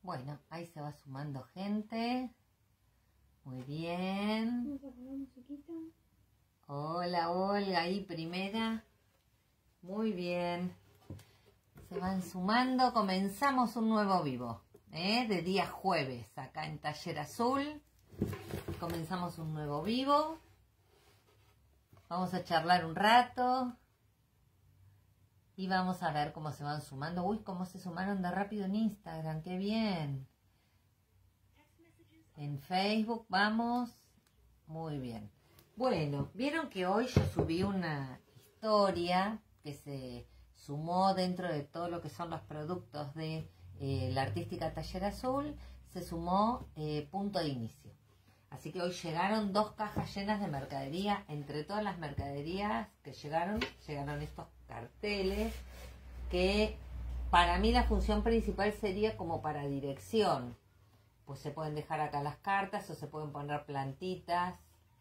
Bueno, ahí se va sumando gente. Muy bien. Vamos a poner musiquita. Hola, Olga, ahí primera. Muy bien. Se van sumando. Comenzamos un nuevo vivo, de día jueves, acá en Taller Azul. Comenzamos un nuevo vivo. Vamos a charlar un rato. Y vamos a ver cómo se van sumando. Uy, cómo se sumaron de rápido en Instagram. ¡Qué bien! En Facebook, vamos. Muy bien. Bueno, vieron que hoy yo subí una historia que se sumó dentro de todo lo que son los productos de la Artística Taller Azul. Se sumó punto de inicio. Así que hoy llegaron 2 cajas llenas de mercadería. Entre todas las mercaderías que llegaron estos carteles que para mí la función principal sería como para dirección. Pues se pueden dejar acá las cartas o se pueden poner plantitas.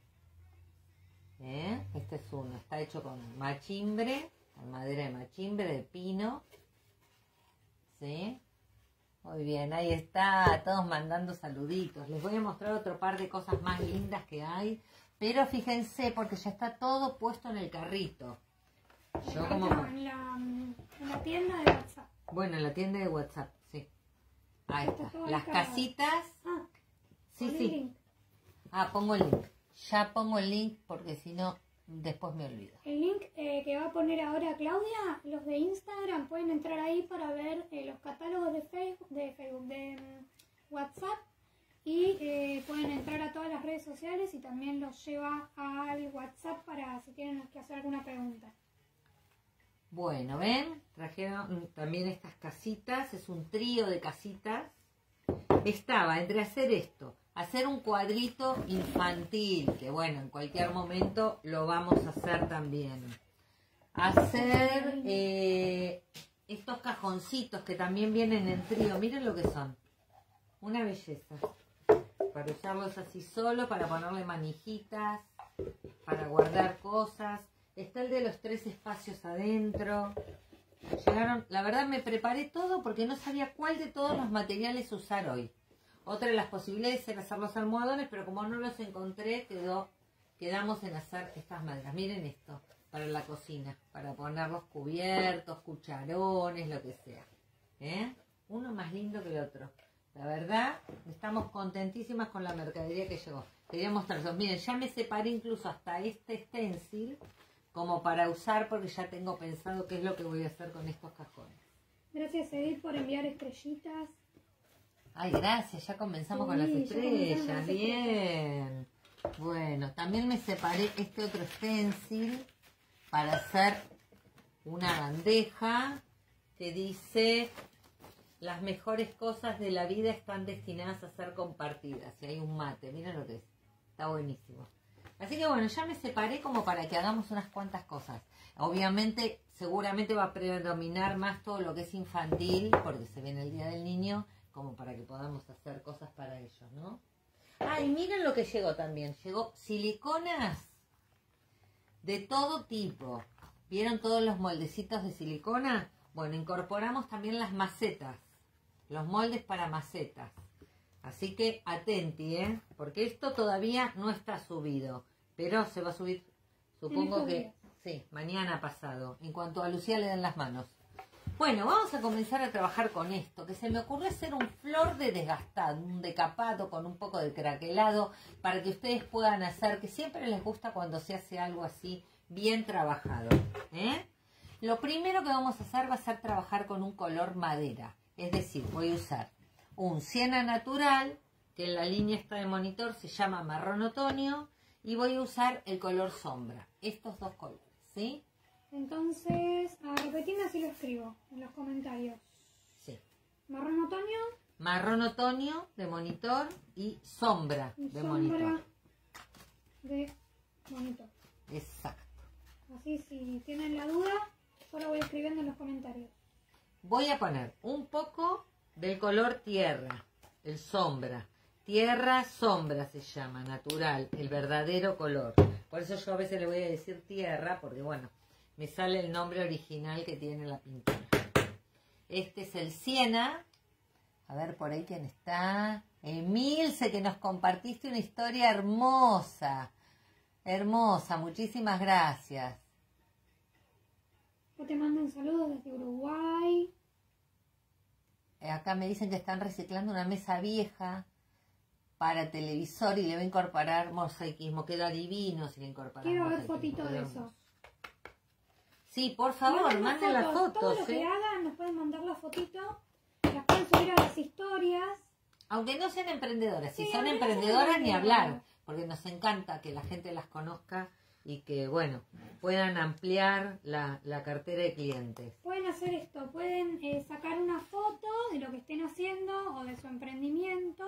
Este es uno, está hecho con machimbre, con madera de machimbre, de pino. ¿Sí? Muy bien, ahí está, todos mandando saluditos. Les voy a mostrar otro par de cosas más lindas que hay. Pero fíjense, porque ya está todo puesto en el carrito. Yo como... en la tienda de WhatsApp. Bueno, en la tienda de WhatsApp, sí. Ahí está. Las casitas. Ah, sí, sí. Link. Ah, pongo el link. Ya pongo el link porque si no, después me olvido. El link que va a poner ahora Claudia, los de Instagram, pueden entrar ahí para ver los catálogos de Facebook, de WhatsApp. Y pueden entrar a todas las redes sociales y también los lleva al WhatsApp para si tienen que hacer alguna pregunta. Bueno, ¿ven? Trajeron también estas casitas, es un trío de casitas. Estaba entre hacer esto, hacer un cuadrito infantil, que bueno, en cualquier momento lo vamos a hacer también. Hacer estos cajoncitos que también vienen en trío, miren lo que son. Una belleza. Para usarlos así solo, para ponerle manijitas, para guardar cosas. Está el de los 3 espacios adentro. Llegaron, la verdad me preparé todo porque no sabía cuál de todos los materiales usar hoy. Otra de las posibilidades era hacer los almohadones, pero como no los encontré, quedamos en hacer estas maderas. Miren esto, para la cocina, para poner los cubiertos, cucharones, lo que sea. Uno más lindo que el otro. La verdad, estamos contentísimas con la mercadería que llegó. Quería mostrarlos. Miren, ya me separé incluso hasta este stencil como para usar porque ya tengo pensado qué es lo que voy a hacer con estos cajones. Gracias, Edith, por enviar estrellitas. Ay, gracias, ya comenzamos con las estrellas. Bien. Bueno, también me separé este otro stencil para hacer una bandeja que dice: las mejores cosas de la vida están destinadas a ser compartidas. Y hay un mate, miren lo que es. Está buenísimo. Así que bueno, ya me separé como para que hagamos unas cuantas cosas. Obviamente, seguramente va a predominar más todo lo que es infantil, porque se viene el Día del Niño, como para que podamos hacer cosas para ellos, ¿no? Ah, y miren lo que llegó también. Llegó siliconas de todo tipo. ¿Vieron todos los moldecitos de silicona? Bueno, incorporamos también las macetas. Los moldes para macetas. Así que atenti, porque esto todavía no está subido, pero se va a subir, supongo que sí, mañana pasado, en cuanto a Lucía le den las manos. Bueno, vamos a comenzar a trabajar con esto, que se me ocurrió hacer un flor de desgastado, un decapado con un poco de craquelado, para que ustedes puedan hacer, que siempre les gusta cuando se hace algo así, bien trabajado. Lo primero que vamos a hacer va a ser trabajar con un color madera, es decir, voy a usar un siena natural, que en la línea esta de monitor se llama marrón otoño, y voy a usar el color sombra, estos 2 colores, ¿sí? Entonces, repetime así lo escribo en los comentarios. Sí. Marrón otoño. Marrón otoño de monitor y sombra de monitor. De monitor. Exacto. Así si tienen la duda, yo lo voy escribiendo en los comentarios. Voy a poner un poco del color tierra, el sombra. Tierra sombra se llama, natural, el verdadero color. Por eso yo a veces le voy a decir tierra, porque bueno, me sale el nombre original que tiene la pintura. Este es el siena. A ver por ahí quién está. Emilce, que nos compartiste una historia hermosa. Hermosa, muchísimas gracias. Te mandan saludos desde Uruguay. Acá me dicen que están reciclando una mesa vieja para televisor y le va a incorporar mosaicismo. Queda divino si le incorporan Quiero ver mosaicismo. fotitos de eso. Sí, por favor, manden las fotos. Todo lo que hagan nos pueden mandar la fotito. Las pueden subir a las historias. Aunque no sean emprendedoras. Si Sí, son aunque no sean emprendedoras ni hablar. emprendedoras. Porque nos encanta que la gente las conozca y que, bueno, puedan ampliar la cartera de clientes. Pueden hacer esto, pueden sacar una foto de lo que estén haciendo o de su emprendimiento,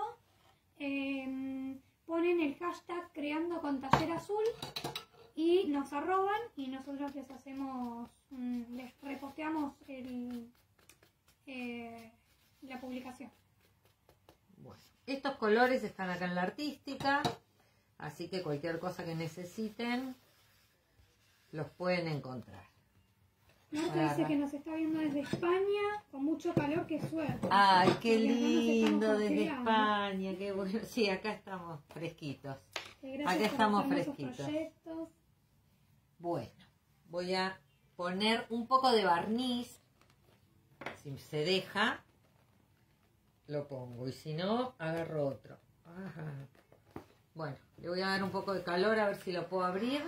ponen el hashtag creando con taller azul y nos arroban y nosotros les hacemos, les reposteamos la publicación. Bueno, estos colores están acá en la artística, así que cualquier cosa que necesiten los pueden encontrar. Marta dice que nos está viendo desde España con mucho calor, qué suerte. Ay, qué Porque acá nos lindo, estamos desde congelando. España, qué bueno. Sí, acá estamos fresquitos. Gracias Acá por estamos hacernos esos fresquitos. proyectos. Bueno, voy a poner un poco de barniz. Si se deja, lo pongo. Y si no, agarro otro. Ajá. Bueno, le voy a dar un poco de calor a ver si lo puedo abrir.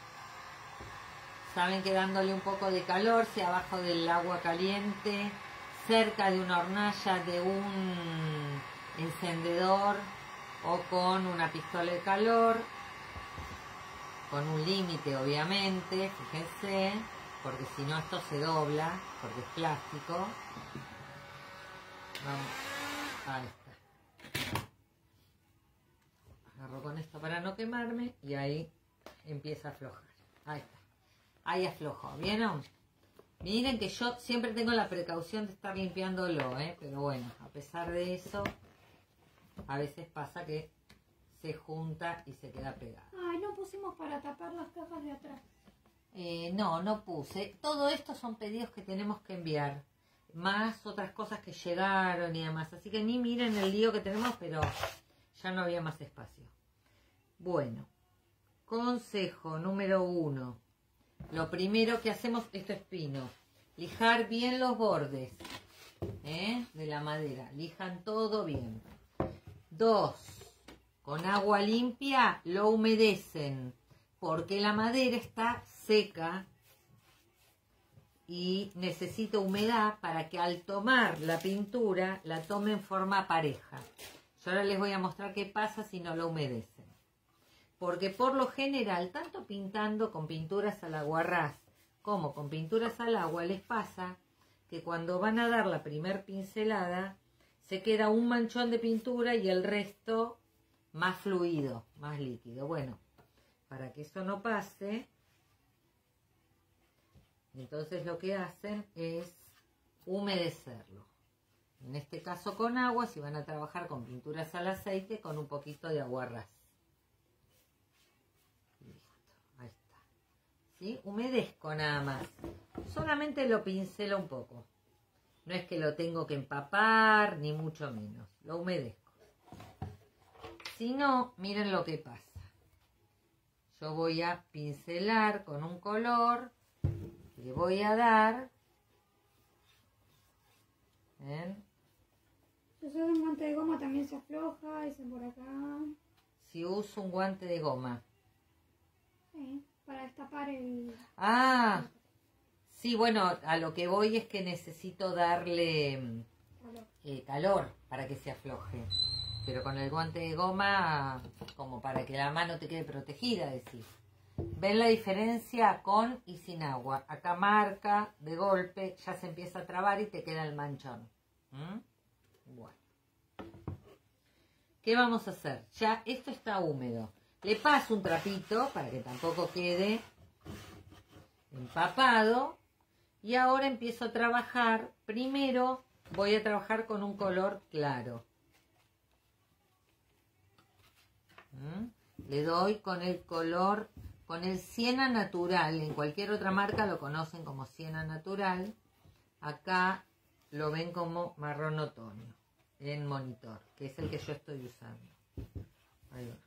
Saben que dándole un poco de calor, si abajo del agua caliente, cerca de una hornalla, de un encendedor o con una pistola de calor, con un límite obviamente, fíjense, porque si no esto se dobla, porque es plástico. Vamos, ahí está. Agarro con esto para no quemarme y ahí empieza a aflojar. Ahí está. Ahí aflojó, ¿vieron? Miren que yo siempre tengo la precaución de estar limpiándolo, pero bueno, a pesar de eso, a veces pasa que se junta y se queda pegado. Ay, no pusimos para tapar las cajas de atrás. No puse. Todo esto son pedidos que tenemos que enviar, más otras cosas que llegaron y demás. Así que ni miren el lío que tenemos, pero ya no había más espacio. Bueno, consejo número 1. Lo primero que hacemos, esto es pino, lijar bien los bordes de la madera, lijan todo bien. 2, con agua limpia lo humedecen, porque la madera está seca y necesita humedad para que al tomar la pintura la tome en forma pareja. Yo ahora les voy a mostrar qué pasa si no lo humedecen. Porque por lo general, tanto pintando con pinturas al aguarrás como con pinturas al agua, les pasa que cuando van a dar la primer pincelada, se queda un manchón de pintura y el resto más fluido, más líquido. Bueno, para que eso no pase, entonces lo que hacen es humedecerlo. En este caso con agua, si van a trabajar con pinturas al aceite, con un poquito de aguarrás. ¿Sí? Humedezco nada más. Solamente lo pincelo un poco. No es que lo tengo que empapar, ni mucho menos. Lo humedezco. Si no, miren lo que pasa. Yo voy a pincelar con un color. Le voy a dar. ¿Ven? Si uso un guante de goma también se afloja, dicen por acá. Si uso un guante de goma. Sí. Para destapar el... Ah, sí, bueno, a lo que voy es que necesito darle calor para que se afloje. Pero con el guante de goma, como para que la mano te quede protegida, decís. ¿Ven la diferencia con y sin agua? Acá marca, de golpe, ya se empieza a trabar y te queda el manchón. Bueno. ¿Qué vamos a hacer? Ya esto está húmedo. Le paso un trapito para que tampoco quede empapado. Y ahora empiezo a trabajar. Primero voy a trabajar con un color claro. Le doy con el color, con el siena natural. En cualquier otra marca lo conocen como siena natural. Acá lo ven como marrón otoño. en monitor, que es el que yo estoy usando. Ahí va.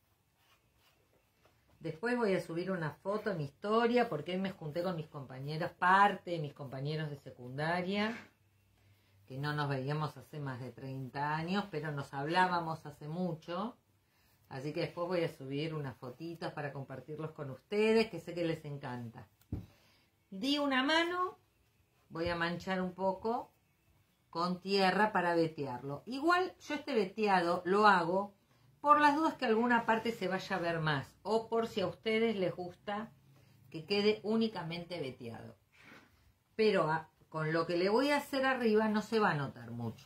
Después voy a subir una foto en mi historia, porque hoy me junté con mis compañeros, parte de mis compañeros de secundaria, que no nos veíamos hace más de 30 años, pero nos hablábamos hace mucho. Así que después voy a subir unas fotitos para compartirlos con ustedes, que sé que les encanta. Di una mano, voy a manchar un poco con tierra para vetearlo. Igual yo este veteado lo hago por las dudas que alguna parte se vaya a ver más, o por si a ustedes les gusta que quede únicamente veteado. Pero con lo que le voy a hacer arriba no se va a notar mucho.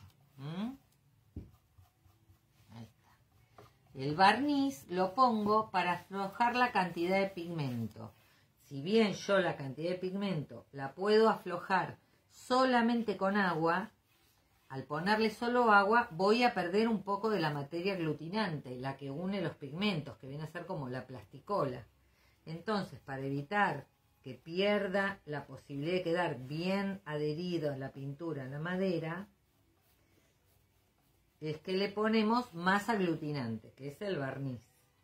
Ahí está. El barniz lo pongo para aflojar la cantidad de pigmento. Si bien yo la cantidad de pigmento la puedo aflojar solamente con agua, al ponerle solo agua voy a perder un poco de la materia aglutinante, la que une los pigmentos, que viene a ser como la plasticola. Entonces, para evitar que pierda la posibilidad de quedar bien adherido a la pintura, a la madera, es que le ponemos más aglutinante, que es el barniz.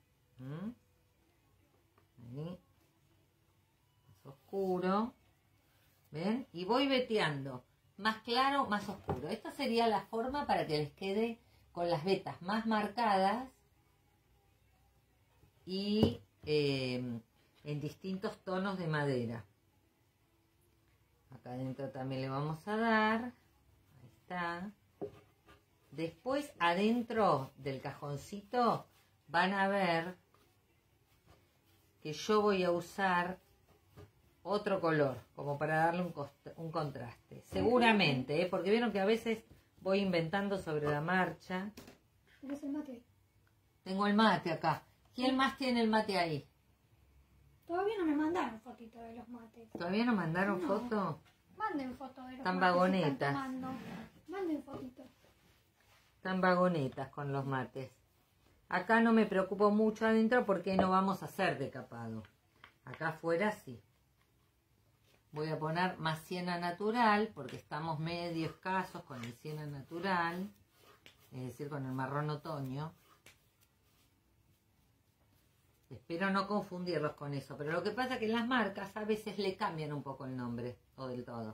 Ahí. Más oscuro. ¿Ven? Y voy veteando. Más claro, más oscuro. Esta sería la forma para que les quede con las vetas más marcadas y en distintos tonos de madera. Acá adentro también le vamos a dar. Ahí está. Después adentro del cajoncito van a ver que yo voy a usar otro color, como para darle un contraste. Seguramente, porque vieron que a veces voy inventando sobre la marcha. ¿Tienes el mate? Tengo el mate acá. ¿Quién más tiene el mate ahí? Todavía no me mandaron fotitos de los mates. ¿Todavía no mandaron foto? Manden fotos de los Están mates. vagonetas. Están tomando. Manden fotitos. Están vagonetas con los mates. Acá no me preocupo mucho adentro porque no vamos a hacer decapado. Acá afuera sí. Voy a poner más siena natural porque estamos medio escasos con el siena natural, es decir, con el marrón otoño. Espero no confundirlos con eso, pero lo que pasa es que en las marcas a veces le cambian un poco el nombre, o del todo.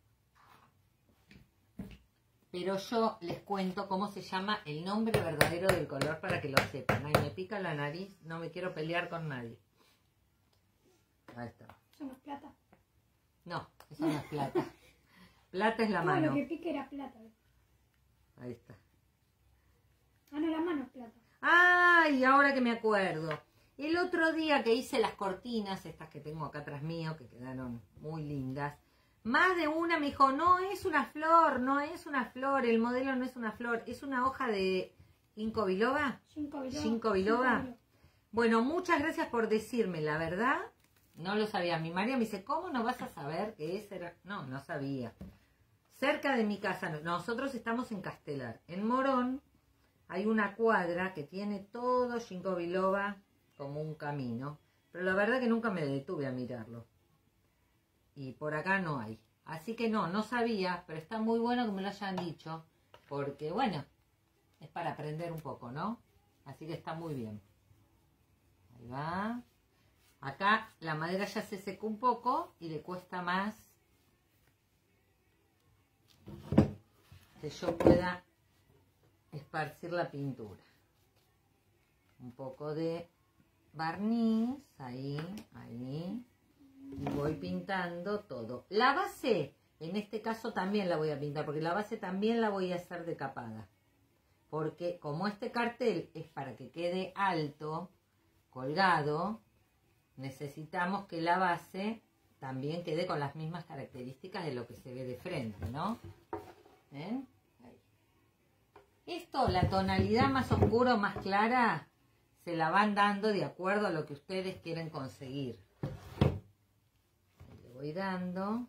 Pero yo les cuento cómo se llama el nombre verdadero del color para que lo sepan. Ay, me pica la nariz, no me quiero pelear con nadie. Ahí está. Eso no es plata. No, eso no es plata. Plata es la No, mano. lo que pique era plata. Ahí está. Ah, no, la mano es plata. ¡Ay! Ahora que me acuerdo. El otro día que hice las cortinas, estas que tengo acá atrás mío, que quedaron muy lindas, más de una me dijo, no es una flor, no es una flor, el modelo no es una flor, es una hoja de ginkgo biloba. Ginkgo biloba. Bueno, muchas gracias por decirme, la verdad. No lo sabía. Mi María me dice, ¿cómo no vas a saber que ese era? No, no sabía. Cerca de mi casa, nosotros estamos en Castelar. En Morón hay una cuadra que tiene todo ginkgo biloba como un camino. Pero la verdad que nunca me detuve a mirarlo. Y por acá no hay. Así que no sabía, pero está muy bueno que me lo hayan dicho. Porque, bueno, es para aprender un poco, ¿no? Así que está muy bien. Ahí va. Acá la madera ya se secó un poco y le cuesta más que yo pueda esparcir la pintura. Un poco de barniz, ahí. Y voy pintando todo. La base, en este caso también la voy a pintar, porque la base también la voy a hacer decapada. Porque como este cartel es para que quede alto, colgado, necesitamos que la base también quede con las mismas características de lo que se ve de frente, ¿no? ¿Ven? Ahí. Esto, la tonalidad más oscura o más clara, se la van dando de acuerdo a lo que ustedes quieren conseguir. Ahí le voy dando.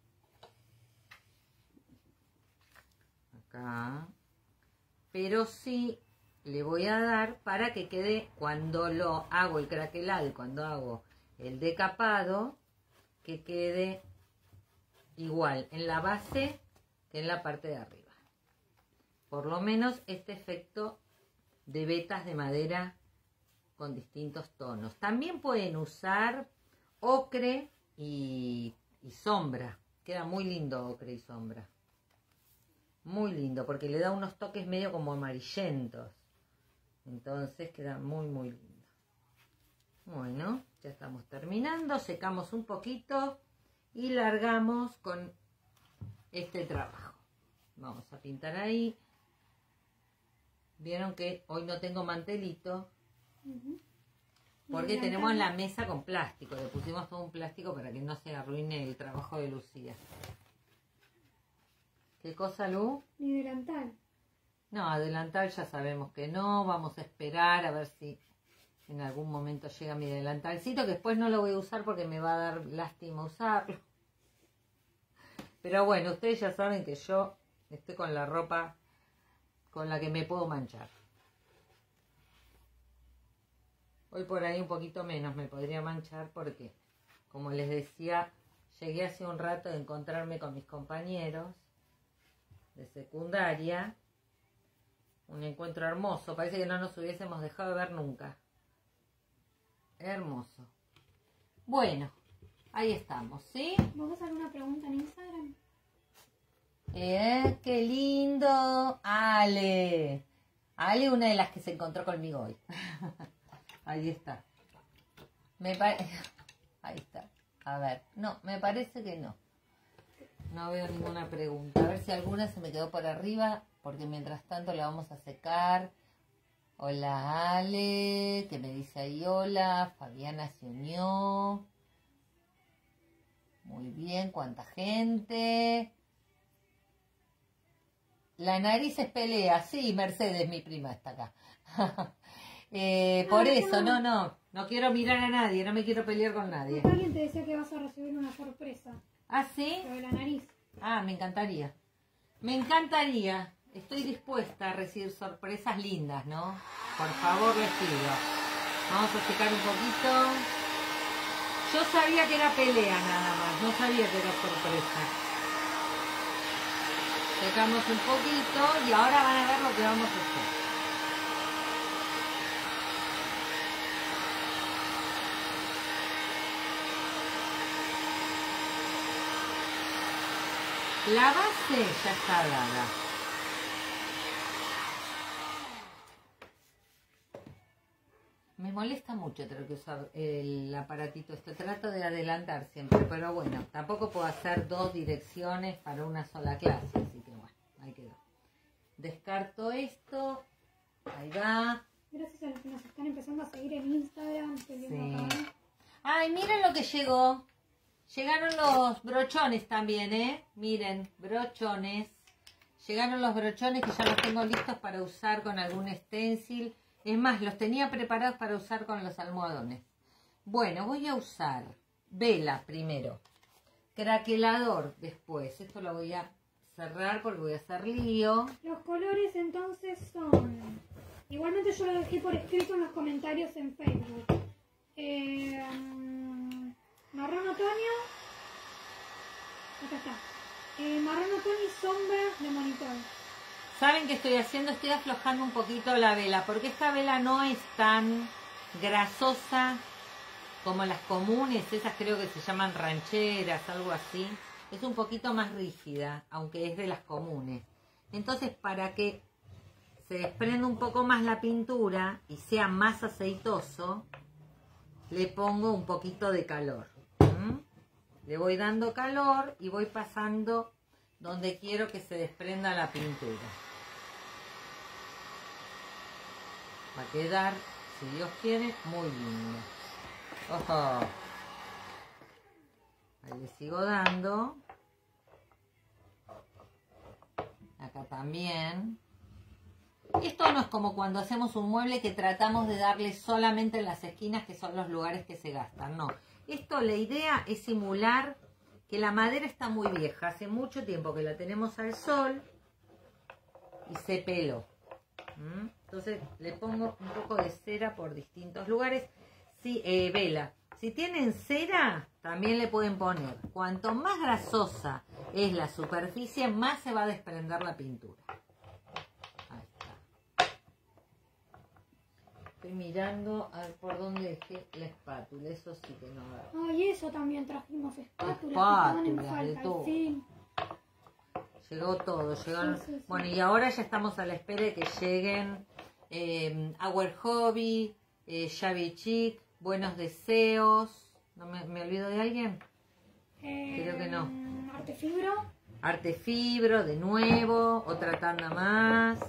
Acá. Pero sí le voy a dar para que quede, cuando lo hago el craquelado y cuando hago el decapado, que quede igual en la base que en la parte de arriba. por lo menos este efecto de vetas de madera con distintos tonos. También pueden usar ocre y sombra. Queda muy lindo ocre y sombra. Muy lindo, porque le da unos toques medio como amarillentos. Entonces queda muy, muy lindo. Bueno, ya estamos terminando. Secamos un poquito y largamos con este trabajo. Vamos a pintar ahí. Vieron que hoy no tengo mantelito. Porque tenemos la mesa con plástico. Le pusimos todo un plástico para que no se arruine el trabajo de Lucía. ¿Qué cosa, Lu? Mi delantal. No, adelantal ya sabemos que no. Vamos a esperar a ver si en algún momento llega mi delantalcito, que después no lo voy a usar porque me va a dar lástima usarlo. Pero bueno, ustedes ya saben que yo estoy con la ropa con la que me puedo manchar. Hoy por ahí un poquito menos me podría manchar porque, como les decía, llegué hace un rato de encontrarme con mis compañeros de secundaria. Un encuentro hermoso, parece que no nos hubiésemos dejado de ver nunca. Hermoso. Bueno, ahí estamos, ¿sí? ¿Vamos a hacer una pregunta en Instagram? ¡Qué lindo! Ale. Ale, una de las que se encontró conmigo hoy. Ahí está. Ahí está. A ver, no, me parece que no. No veo ninguna pregunta. A ver si alguna se me quedó por arriba, porque mientras tanto la vamos a secar. Hola Ale, que me dice ahí hola. Fabiana se unió. Muy bien, cuánta gente. La nariz es pelea, sí, Mercedes, mi prima, está acá. Por eso, no quiero mirar a nadie, no me quiero pelear con nadie. Alguien te decía que vas a recibir una sorpresa. ¿Ah, sí? Lo de la nariz. Ah, me encantaría. Me encantaría. Estoy dispuesta a recibir sorpresas lindas, ¿no? Por favor, les pido. Vamos a secar un poquito. Yo sabía que era pelea nada más, no sabía que era sorpresa. Secamos un poquito y ahora van a ver lo que vamos a hacer. La base ya está dada. Me molesta mucho tener que usar el aparatito este. Trato de adelantar siempre, pero bueno, tampoco puedo hacer dos direcciones para una sola clase, así que bueno, ahí quedó. Descarto esto. Ahí va. Gracias a los que nos están empezando a seguir en Instagram. Estoy viendo Sí. acá. Ay, miren lo que llegó. Llegaron los brochones también, ¿eh? Miren, brochones. Llegaron los brochones que ya los tengo listos para usar con algún stencil. Es más, los tenía preparados para usar con los almohadones. Bueno, voy a usar vela primero. Craquelador después. Esto lo voy a cerrar porque voy a hacer lío. Los colores entonces son... Igualmente yo lo dejé por escrito en los comentarios en Facebook. Marrón otoño. Acá está. Marrón otoño y sombra de monitor. ¿Saben qué estoy haciendo? Estoy aflojando un poquito la vela, porque esta vela no es tan grasosa como las comunes, esas creo que se llaman rancheras, algo así. Es un poquito más rígida, aunque es de las comunes. Entonces, para que se desprenda un poco más la pintura y sea más aceitoso, le pongo un poquito de calor. Le voy dando calor y voy pasando donde quiero que se desprenda la pintura. Va a quedar, si Dios quiere, muy lindo. ¡Ojo! Ahí le sigo dando. Acá también. Esto no es como cuando hacemos un mueble que tratamos de darle solamente en las esquinas, que son los lugares que se gastan. No. Esto, la idea es simular que la madera está muy vieja. Hace mucho tiempo que la tenemos al sol y se peló. Entonces le pongo un poco de cera por distintos lugares. Sí, vela. Si tienen cera, también le pueden poner. Cuanto más grasosa es la superficie, más se va a desprender la pintura. Estoy mirando a ver por dónde dejé la espátula. Eso sí que no veo. Ah, y eso también trajimos espátulas que Espátulas, estaban en de falta, todo. al fin. Llegó todo, llegaron. Sí, sí, sí. Bueno, y ahora ya estamos a la espera de que lleguen Our Hobby, Shabby Chic, Buenos Deseos. ¿No me olvido de alguien? Creo que no. Artefibro. Artefibro, de nuevo, otra tanda más.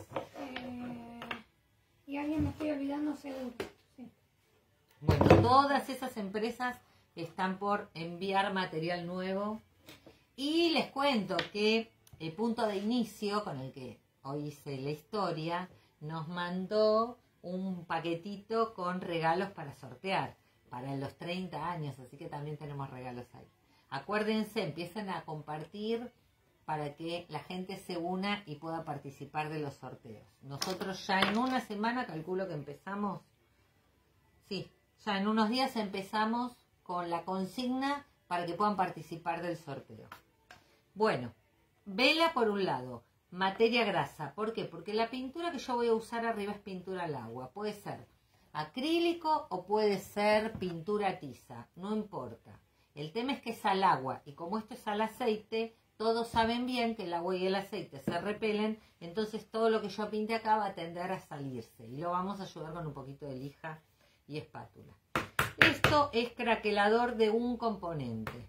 Y alguien me estoy olvidando seguro. Sí. Bueno, todas esas empresas están por enviar material nuevo. Y les cuento que el Punto de Inicio, con el que hoy hice la historia, nos mandó un paquetito con regalos para sortear para los 30 años, así que también tenemos regalos ahí. Acuérdense, empiecen a compartir para que la gente se una y pueda participar de los sorteos. Nosotros ya en una semana, calculo que empezamos, sí, ya en unos días empezamos con la consigna para que puedan participar del sorteo. Bueno, vela por un lado, materia grasa. ¿Por qué? Porque la pintura que yo voy a usar arriba es pintura al agua. Puede ser acrílico o puede ser pintura tiza, no importa. El tema es que es al agua y como esto es al aceite, todos saben bien que el agua y el aceite se repelen, entonces todo lo que yo pinte acá va a tender a salirse y lo vamos a ayudar con un poquito de lija y espátula. Esto es craquelador de un componente.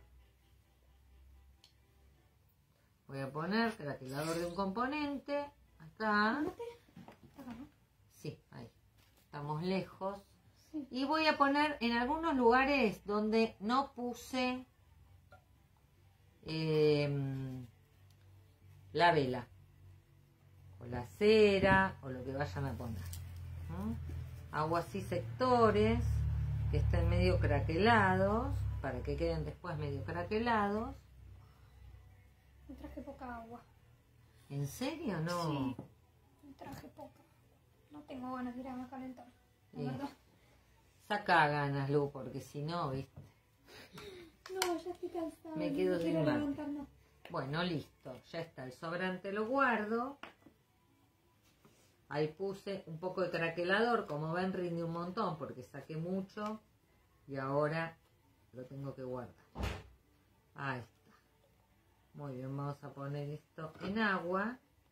Voy a poner craquelador de un componente acá. Sí, ahí. Estamos lejos. Sí. Y voy a poner en algunos lugares donde no puse la vela o la cera o lo que vayan a poner. Hago así sectores que estén medio craquelados para que queden después medio craquelados. Me traje poca agua. ¿En serio? No. Sí, me traje poca. No tengo ganas de ir a calentar, la verdad. Saca ganas, Lu, porque si no, ¿viste? No, ya estoy cansada. Me quedo no sin quiero mate. levantar, no. Bueno, listo. Ya está. El sobrante lo guardo. Ahí puse un poco de craquelador. Como ven, rinde un montón porque saqué mucho. Y ahora lo tengo que guardar. Ahí está. Muy bien, vamos a poner esto en agua.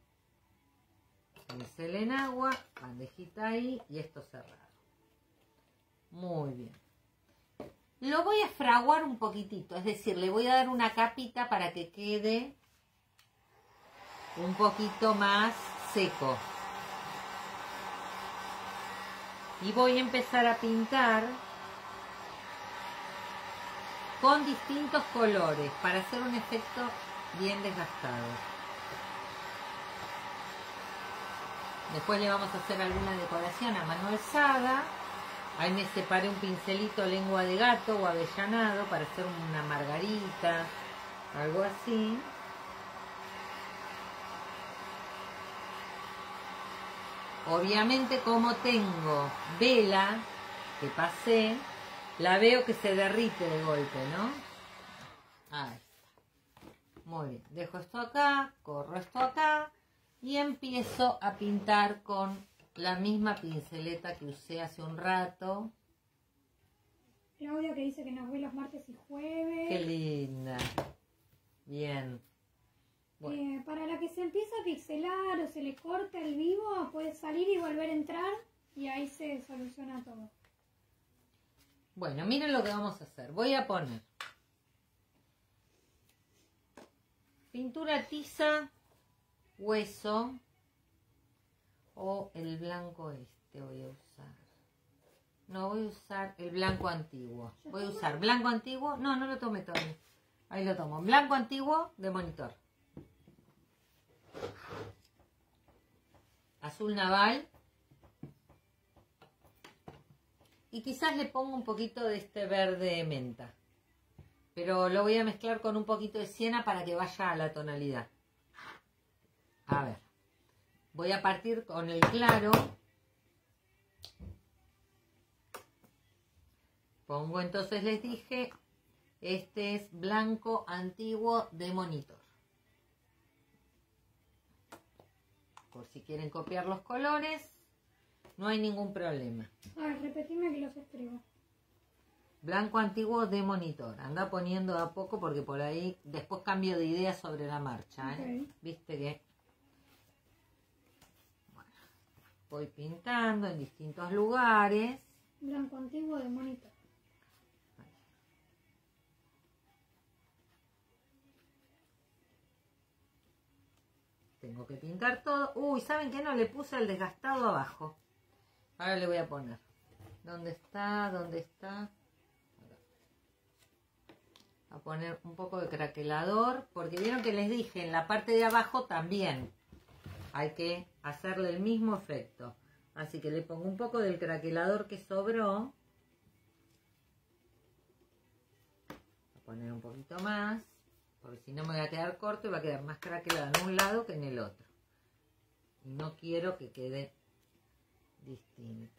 Pincel en agua. Bandejita ahí. Y esto cerrado. Muy bien. Lo voy a fraguar un poquitito, es decir, le voy a dar una capita para que quede un poquito más seco. Y voy a empezar a pintar con distintos colores para hacer un efecto bien desgastado. Después le vamos a hacer alguna decoración a mano alzada. Ahí me separé un pincelito lengua de gato o avellanado para hacer una margarita, algo así. Obviamente, como tengo vela que pasé, la veo que se derrite de golpe, ¿no? Ahí está. Muy bien. Dejo esto acá, corro esto acá y empiezo a pintar con la misma pinceleta que usé hace un rato. Claudia que dice que nos ve los martes y jueves. Qué linda. Bien. Bueno. Para la que se empieza a pixelar o se le corta el vivo, puede salir y volver a entrar y ahí se soluciona todo. Bueno, miren lo que vamos a hacer. Voy a poner pintura tiza, hueso. O el blanco este voy a usar. No, voy a usar el blanco antiguo. Voy a usar blanco antiguo. No, no lo tomé todavía. Ahí lo tomo. Blanco antiguo de monitor. Azul naval. Y quizás le pongo un poquito de este verde menta. Pero lo voy a mezclar con un poquito de siena para que vaya a la tonalidad. A ver. Voy a partir con el claro. Pongo entonces, les dije, este es blanco antiguo de monitor. Por si quieren copiar los colores, No hay ningún problema. Repetime que los escribo. Blanco antiguo de monitor. Anda poniendo a poco porque por ahí después cambio de idea sobre la marcha. Okay. Viste que... Bueno, voy pintando en distintos lugares. Blanco antiguo de monitor. Tengo que pintar todo. Uy, ¿saben qué? No le puse el desgastado abajo. Ahora le voy a poner. ¿Dónde está? ¿Dónde está? A poner un poco de craquelador. Porque vieron que les dije, en la parte de abajo también hay que hacerle el mismo efecto. Así que le pongo un poco del craquelador que sobró. Voy a poner un poquito más. Porque si no me va a quedar corto y va a quedar más craquelado en un lado que en el otro. Y no quiero que quede distinto.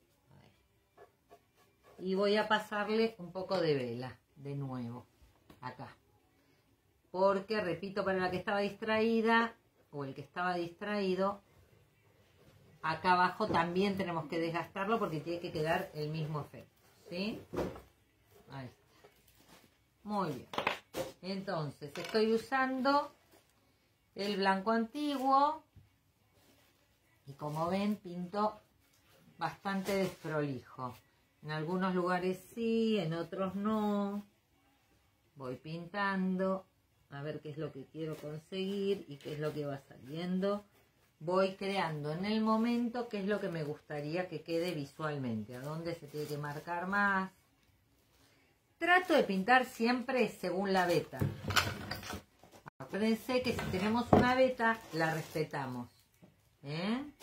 Y voy a pasarle un poco de vela de nuevo acá. Porque, repito, para la que estaba distraída o el que estaba distraído, acá abajo también tenemos que desgastarlo porque tiene que quedar el mismo efecto. ¿Sí? Ahí está. Muy bien. Entonces, estoy usando el blanco antiguo y como ven pinto bastante desprolijo. En algunos lugares sí, en otros no. Voy pintando a ver qué es lo que quiero conseguir y qué es lo que va saliendo. Voy creando en el momento qué es lo que me gustaría que quede visualmente, a dónde se tiene que marcar más. Trato de pintar siempre según la veta. Acuérdense que si tenemos una veta, la respetamos. Ahí.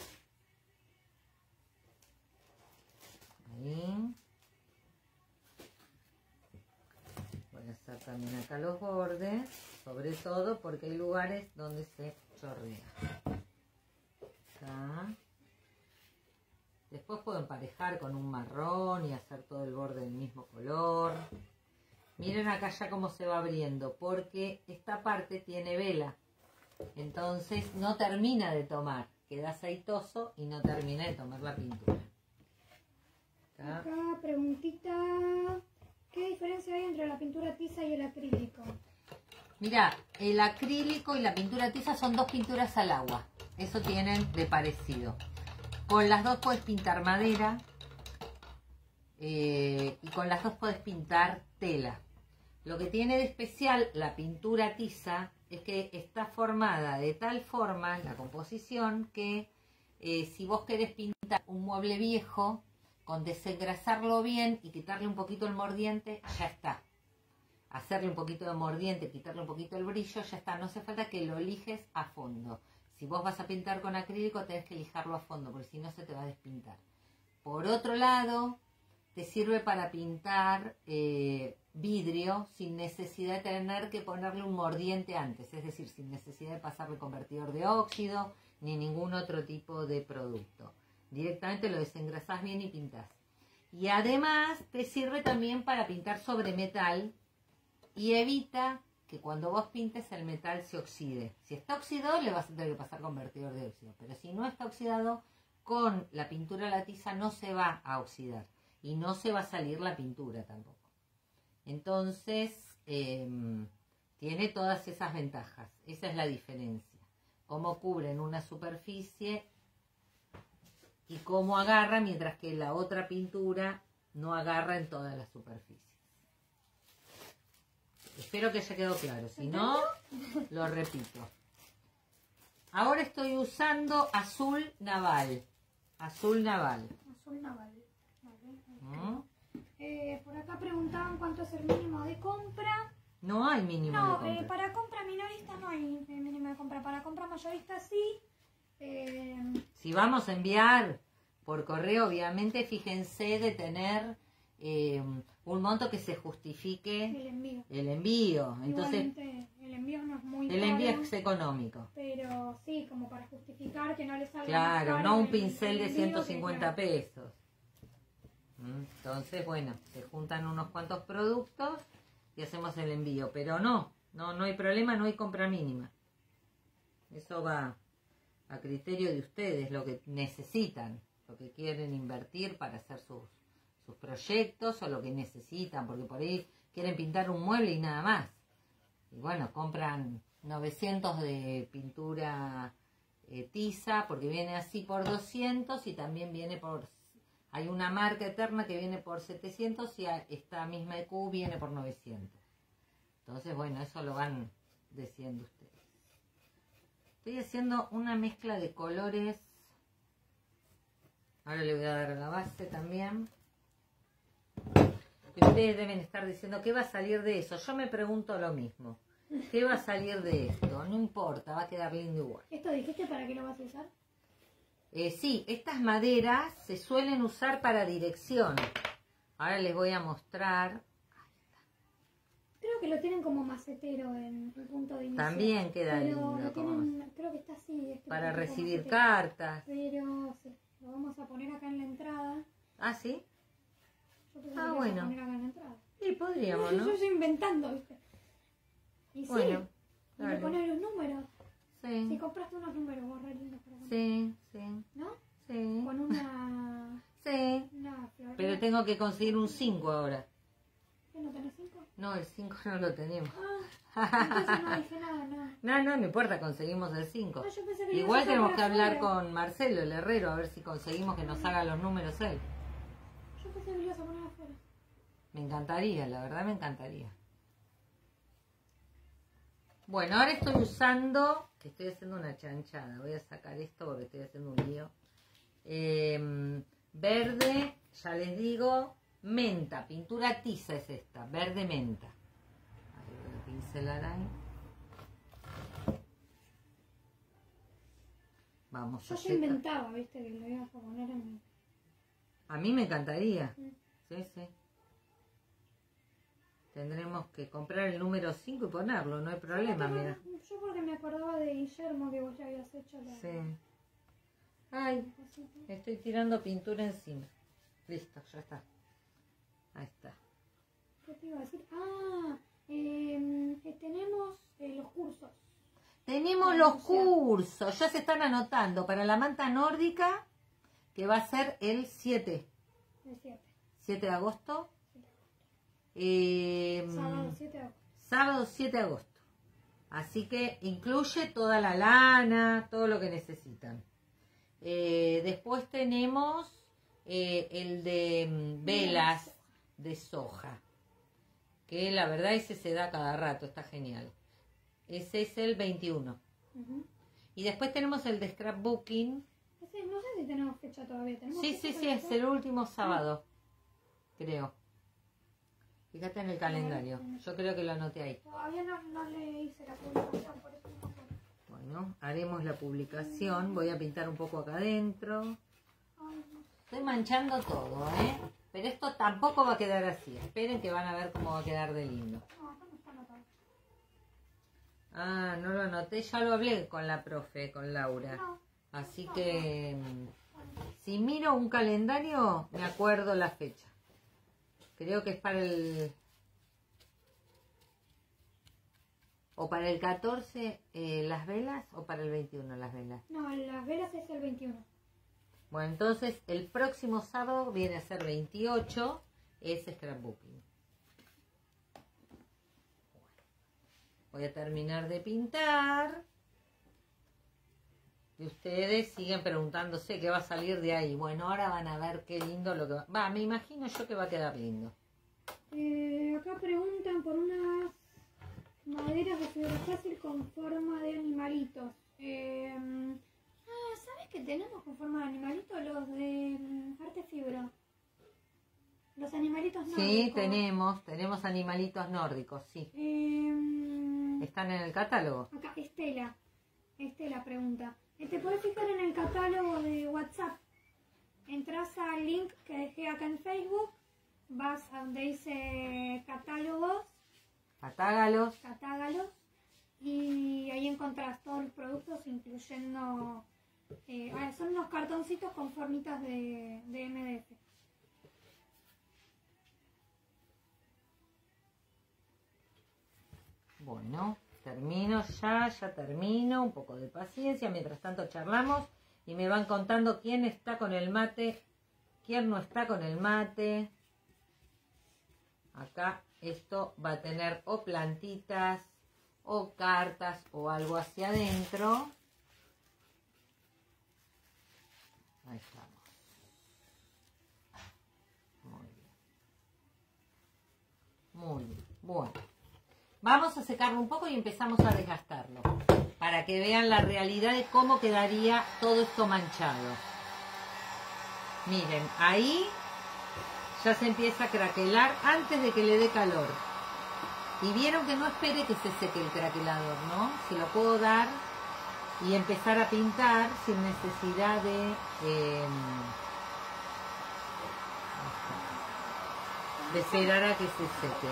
Voy a hacer también acá los bordes, sobre todo porque hay lugares donde se chorrea. Acá. Después puedo emparejar con un marrón y hacer todo el borde del mismo color. Miren acá ya cómo se va abriendo, porque esta parte tiene vela. Entonces no termina de tomar, queda aceitoso y no termina de tomar la pintura. Acá Preguntita, ¿qué diferencia hay entre la pintura tiza y el acrílico? Mirá, el acrílico y la pintura tiza son dos pinturas al agua. Eso tienen de parecido. Con las dos puedes pintar madera y con las dos puedes pintar tela. Lo que tiene de especial la pintura tiza es que está formada de tal forma, la composición, que si vos querés pintar un mueble viejo, con desengrasarlo bien y quitarle un poquito el mordiente, ya está. Hacerle un poquito de mordiente, quitarle un poquito el brillo, ya está. No hace falta que lo lijes a fondo. Si vos vas a pintar con acrílico, tenés que lijarlo a fondo, porque si no se te va a despintar. Por otro lado, te sirve para pintar vidrio sin necesidad de tener que ponerle un mordiente antes. Es decir, sin necesidad de pasarle convertidor de óxido, ni ningún otro tipo de producto. Directamente lo desengrasás bien y pintás. Y además te sirve también para pintar sobre metal y evita que cuando vos pintes el metal se oxide. Si está oxidado le vas a tener que pasar convertidor de óxido, pero si no está oxidado, con la pintura a la tiza no se va a oxidar y no se va a salir la pintura tampoco. Entonces tiene todas esas ventajas. Esa es la diferencia. Cómo cubren una superficie y cómo agarra, mientras que la otra pintura no agarra en toda la superficie. Espero que haya quedado claro, si no, lo repito. Ahora estoy usando azul naval. Azul naval. Azul naval. Vale. Por acá preguntaban cuánto es el mínimo de compra. No hay mínimo de compra. Para compra minorista no hay mínimo de compra. Para compra mayorista sí. Si vamos a enviar por correo, obviamente, fíjense de tener un monto que se justifique el envío. Entonces, igualmente, el envío no es muy el caro, envío es económico. Pero sí, como para justificar que no le salga Claro, más caro no un el pincel de envío, 150 pesos. Entonces, bueno, se juntan unos cuantos productos y hacemos el envío. Pero no hay problema, no hay compra mínima. Eso va a criterio de ustedes, lo que necesitan. lo que quieren invertir para hacer sus proyectos o lo que necesitan, porque por ahí quieren pintar un mueble y nada más. Y bueno, compran 900 de pintura tiza, porque viene así por 200 y también viene por... Hay una marca Eterna que viene por 700 y esta misma EQ viene por 900. Entonces, bueno, eso lo van decidiendo ustedes. Estoy haciendo una mezcla de colores. Ahora le voy a dar a la base también. Que ustedes deben estar diciendo, ¿qué va a salir de eso? Yo me pregunto lo mismo. ¿Qué va a salir de esto? No importa, va a quedar lindo igual. ¿Esto dijiste para qué lo vas a usar? Sí, estas maderas se suelen usar para dirección. Ahora les voy a mostrar. Creo que lo tienen como macetero en el punto de inicio. También queda pero lindo. Lo tienen, creo que está así. Para recibir macetero. cartas. Pero sí, lo vamos a poner acá en la entrada. ¿Ah, sí? Yo pensé que lo bueno. iba a poner acá en la entrada. Sí, podríamos, Yo ¿no? estoy inventando, ¿viste? Y sí, Bueno, y le dale. pones los números. Si Sí, compraste unos números vos re lindos para poner. sí, sí, ¿No? sí. Con una Sí. flor. Pero tengo que conseguir un 5 ahora. ¿Qué, no tenés 5? No, el 5 no lo tenemos. Entonces no dije nada, no. No importa, conseguimos el 5. No, yo pensé que Igual ibas a tenemos que para hablar afuera. con Marcelo, el herrero, a ver si conseguimos que nos haga los números él. Yo pensé que lo ibas a poner afuera. Me encantaría, la verdad me encantaría. Bueno, ahora estoy usando, que estoy haciendo una chanchada, voy a sacar esto porque estoy haciendo un lío. Verde, ya les digo, menta, pintura tiza es esta, verde menta. Ahí voy a pincelar ahí. Vamos Yo a ya secar. inventaba, viste, que lo ibas a poner en... A mí me encantaría. Mm. Sí, sí. Tendremos que comprar el número 5 y ponerlo, no hay problema, mira. Yo porque me acordaba de Guillermo que vos ya habías hecho la... Sí. Ay, cosita. estoy tirando pintura encima. Listo, ya está. Ahí está. ¿Qué te iba a decir? Tenemos los cursos. Tenemos los cursos, ya se están anotando para la manta nórdica, que va a ser el 7. El 7. 7 de agosto. Sábado 7 de agosto. Sábado 7 de agosto. Así que incluye toda la lana, todo lo que necesitan. Después tenemos el de velas de soja, que la verdad ese se da cada rato, está genial. Ese es el 21. Uh-huh. Y después tenemos el de scrapbooking. No sé si tenemos fecha todavía. ¿Tenemos Sí, fecha sí, sí, para es eso? el último sábado, creo. Fíjate en el calendario, yo creo que lo anoté ahí. Todavía no le hice la publicación, por eso no me acuerdo. Bueno, haremos la publicación. Voy a pintar un poco acá adentro. Ay, no. Estoy manchando todo, ¿eh? Pero esto tampoco va a quedar así. Esperen que van a ver cómo va a quedar de lindo. No, acá no está anotado. Ah, no lo anoté. Ya lo hablé con la profe, con Laura. No. Así que si miro un calendario, me acuerdo la fecha. Creo que es para el... O para el 14 las velas o para el 21 las velas. No, las velas es el 21. Bueno, entonces el próximo sábado viene a ser 28, es scrapbooking. Voy a terminar de pintar. Y ustedes siguen preguntándose qué va a salir de ahí. Bueno, ahora van a ver qué lindo lo que va. Va, me imagino yo que va a quedar lindo. Acá preguntan por unas maderas de fibra fácil con forma de animalitos. ¿Sabes qué tenemos con forma de animalitos? Los de arte fibra. Los animalitos nórdicos. Sí, tenemos animalitos nórdicos, sí. ¿Están en el catálogo? Acá, Estela pregunta. Te puedes fijar en el catálogo de WhatsApp. Entras al link que dejé acá en Facebook. Vas a donde dice catálogos. Catágalos. Y ahí encontrás todos los productos, incluyendo... son unos cartoncitos con formitas de MDF. Bueno, termino ya termino. Un poco de paciencia. Mientras tanto charlamos y me van contando quién está con el mate, quién no está con el mate. Acá esto va a tener o plantitas o cartas o algo hacia adentro. Ahí estamos. Muy bien. Muy bien. Bueno. Vamos a secarlo un poco y empezamos a desgastarlo. Para que vean la realidad de cómo quedaría todo esto manchado. Miren, ahí ya se empieza a craquelar antes de que le dé calor. Y vieron que no espere que se seque el craquelador, ¿no? Se lo puedo dar y empezar a pintar sin necesidad de esperar a que se seque.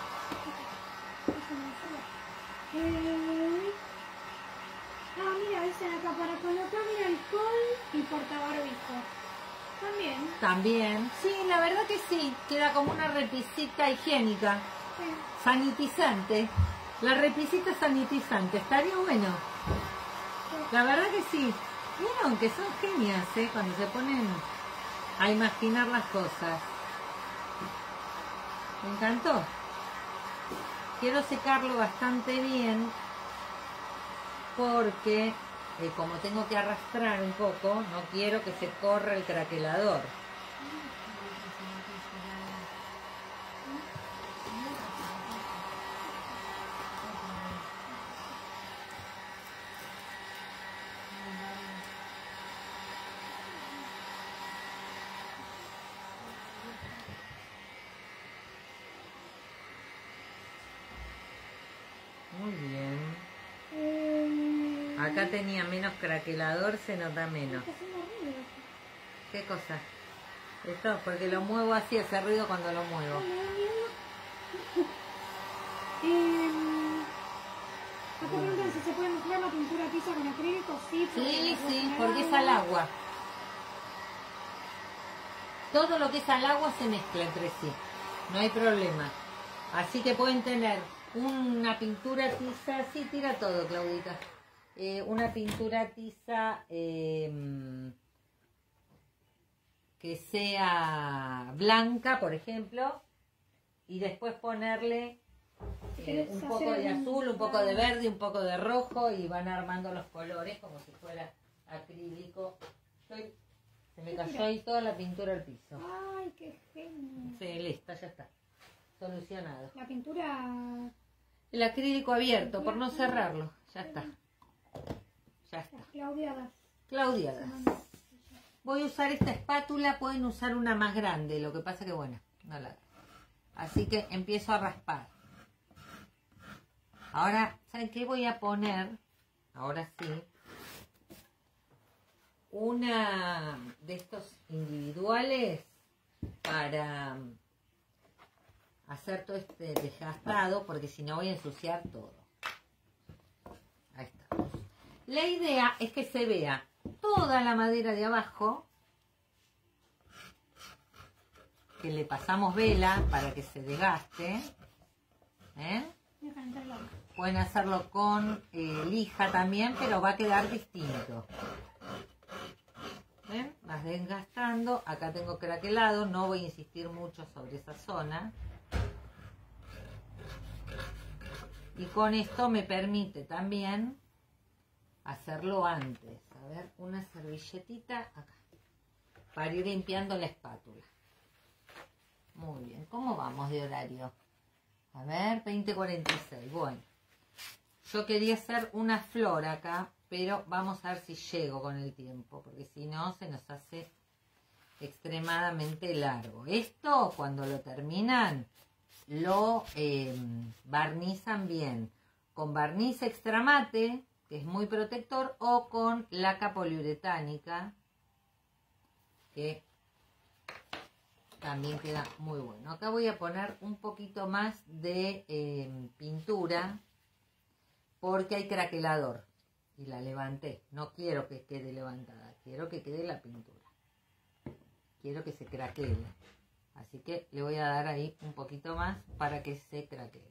Mira, dicen acá para colocarle alcohol y portabarbijo. También. También, sí, la verdad que sí, queda como una repisita higiénica. Sí. Sanitizante. La repisita sanitizante, estaría bueno. La verdad que sí. Vieron que son genias, cuando se ponen a imaginar las cosas. Me encantó. Quiero secarlo bastante bien porque como tengo que arrastrar un poco, no quiero que se corra el craquelador. Muy bien. Acá tenía menos craquelador, se nota menos. ¿Qué cosa? Esto, porque lo muevo así, hace ruido cuando lo muevo. Acá preguntan si se puede mezclar la pintura tiza con acrílico. Sí, sí, porque es al agua. Todo lo que es al agua se mezcla entre sí. No hay problema. Así que pueden tener una pintura tiza. Sí, tira todo, Claudita. Una pintura tiza que sea blanca, por ejemplo, y después ponerle un poco de azul, un poco de verde, un poco de rojo, y van armando los colores como si fuera acrílico. Se me cayó ahí toda la pintura al piso. Ay, qué genio. Sí, listo, ya está. Solucionado. La pintura... El acrílico abierto, por no cerrarlo. Ya está. Ya está. Claudiadas. Claudiadas. Voy a usar esta espátula, pueden usar una más grande, lo que pasa que bueno, no la... Así que empiezo a raspar. Ahora, ¿saben qué? Voy a poner, ahora sí, una de estos individuales para hacer todo este desgastado, porque si no voy a ensuciar todo. Ahí está. La idea es que se vea toda la madera de abajo, que le pasamos vela para que se desgaste. Pueden hacerlo con lija también, pero va a quedar distinto. ¿Ven? Vas desgastando. Acá tengo craquelado, no voy a insistir mucho sobre esa zona. Y con esto me permite también hacerlo antes. A ver, una servilletita acá, para ir limpiando la espátula. Muy bien, ¿cómo vamos de horario? A ver, 20:46, bueno. Yo quería hacer una flor acá, pero vamos a ver si llego con el tiempo, porque si no se nos hace extremadamente largo. Esto, cuando lo terminan, lo barnizan bien, con barniz extra mate, que es muy protector, o con laca poliuretánica, que también queda muy bueno. Acá voy a poner un poquito más de pintura, porque hay craquelador, y la levanté. No quiero que quede levantada, quiero que quede la pintura. Quiero que se craquele. Así que le voy a dar ahí un poquito más para que se craquele.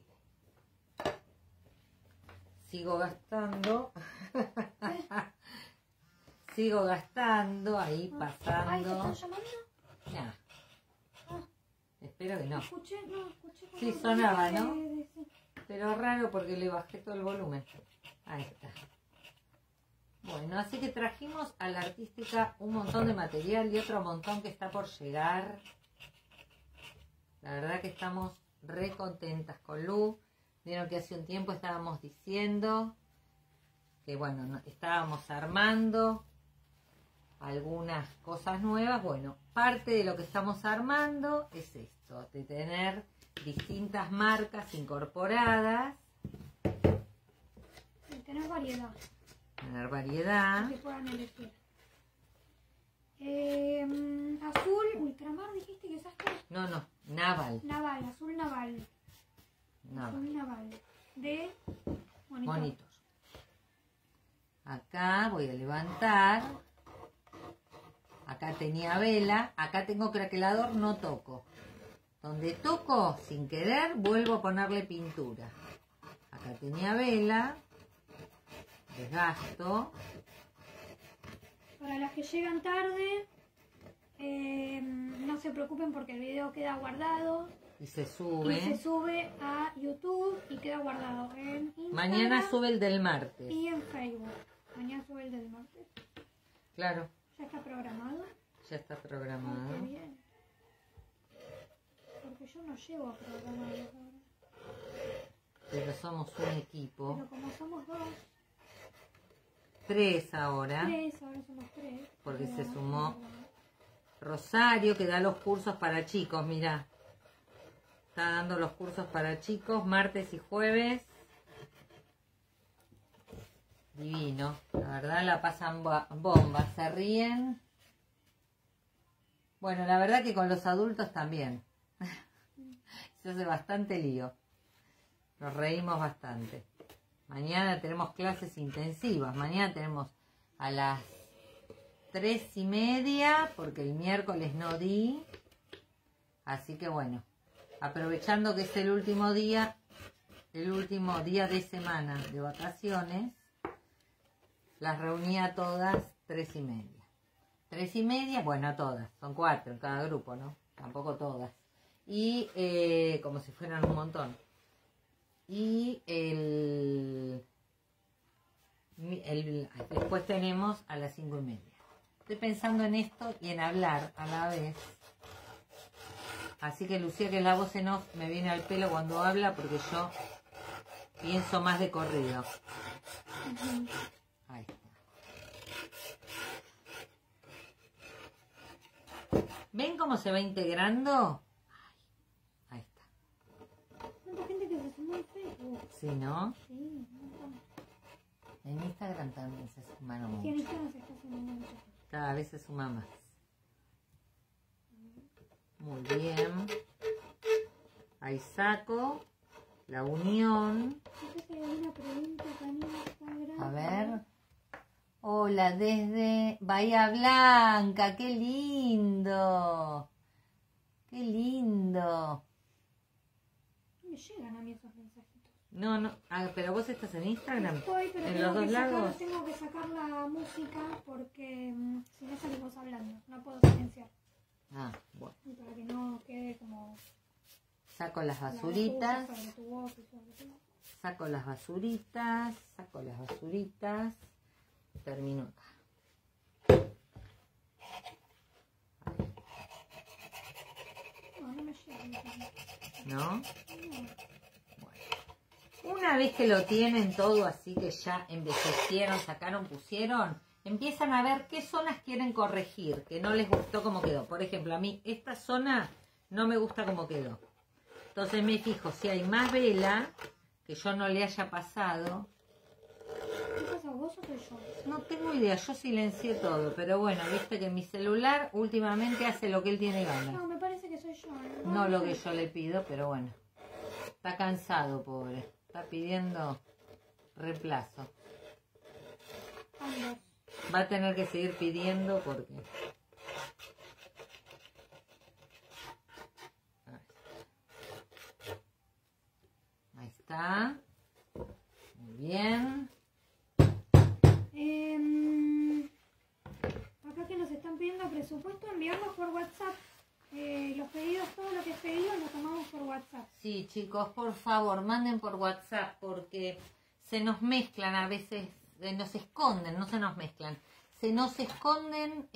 Sigo gastando. sigo gastando, ahí Ay, ¿te pasando. están llamando? Nah, Ah, espero que no. escuché como Sí, un sonaba, ruido ¿no? sí. Pero raro porque le bajé todo el volumen. Ahí está. Bueno, así que trajimos a la artística un montón de material y otro montón que está por llegar. La verdad que estamos re contentas con Lu. Vieron que hace un tiempo estábamos diciendo que bueno, estábamos armando algunas cosas nuevas. Bueno, parte de lo que estamos armando es esto, de tener distintas marcas incorporadas. Y tener variedad. Tener variedad. Que puedan elegir. Azul, ultramar, dijiste que usaste. No, naval. Naval, azul naval. Naval. Azul naval. De monitor. Monitor. Acá voy a levantar. Acá tenía vela. Acá tengo craquelador, no toco. Donde toco, sin querer, vuelvo a ponerle pintura. Acá tenía vela. Desgasto. Para las que llegan tarde, no se preocupen porque el video queda guardado. Y se sube. Y se sube a YouTube y queda guardado en Instagram. Mañana sube el del martes. Y en Facebook. Mañana sube el del martes. Claro. ¿Ya está programado? Ya está Qué programado. bien. Porque yo no llego a programarlo ahora. Pero somos un equipo. Pero como somos dos, 3 ahora. ahora somos 3. Porque se sumó Rosario, que da los cursos para chicos, mirá. Está dando los cursos para chicos, martes y jueves. Divino. La verdad la pasan bomba, se ríen. Bueno, la verdad que con los adultos también. Se hace bastante lío. Nos reímos bastante. Mañana tenemos clases intensivas. Mañana tenemos a las 3:30, porque el miércoles no di. Así que bueno, aprovechando que es el último día de semana de vacaciones, las reuní a todas 3:30. 3:30, bueno, a todas, son 4 en cada grupo, ¿no? Tampoco todas. Y como si fueran un montón. Y después tenemos a las 5:30. Estoy pensando en esto y en hablar a la vez. Así que Lucía, que la voz en off me viene al pelo cuando habla, porque yo pienso más de corrido. Ahí está. ¿Ven cómo se va integrando? Ahí está. ¿Cuánta gente que se sumó en Facebook? Sí, ¿no? Sí, un montón. En Instagram también se sumaron Sí, en mucho. Instagram se está sumando mucho. Cada vez se suma más. Muy bien. Ahí saco la unión. No sé si hay alguna pregunta acá en Instagram. A ver. Hola, desde Bahía Blanca. ¡Qué lindo! ¡Qué lindo! No me llegan a mí esos mensajitos. No. Ah, pero vos estás en Instagram. Estoy, pero En tengo los dos que sacar- lados. tengo que sacar la música porque si no salimos hablando. No puedo silenciar. Ah, bueno. Y para que no quede como Saco las la basuritas. bazuca sobre tu voz y sobre tu- Saco las basuritas. Saco las basuritas. Termino acá. No, no me llegan. ¿No? No. Una vez que lo tienen todo así, que ya envejecieron, sacaron, pusieron, empiezan a ver qué zonas quieren corregir, que no les gustó como quedó. Por ejemplo, a mí esta zona no me gusta como quedó. Entonces me fijo si hay más vela que yo no le haya pasado. ¿Qué pasa, vos o soy yo? No tengo idea, yo silencié todo, pero bueno, viste que mi celular últimamente hace lo que él tiene ganas. No, me parece que soy yo. ¿eh? No lo que yo le pido, pero bueno. Está cansado, pobre. Está pidiendo reemplazo. Ambos. Va a tener que seguir pidiendo porque... Ahí está. Muy bien. presupuesto enviarlos por WhatsApp. Los pedidos, todo lo que es pedido lo tomamos por WhatsApp. Sí, chicos, por favor, manden por WhatsApp porque se nos mezclan a veces, nos esconden, no se nos mezclan, se nos esconden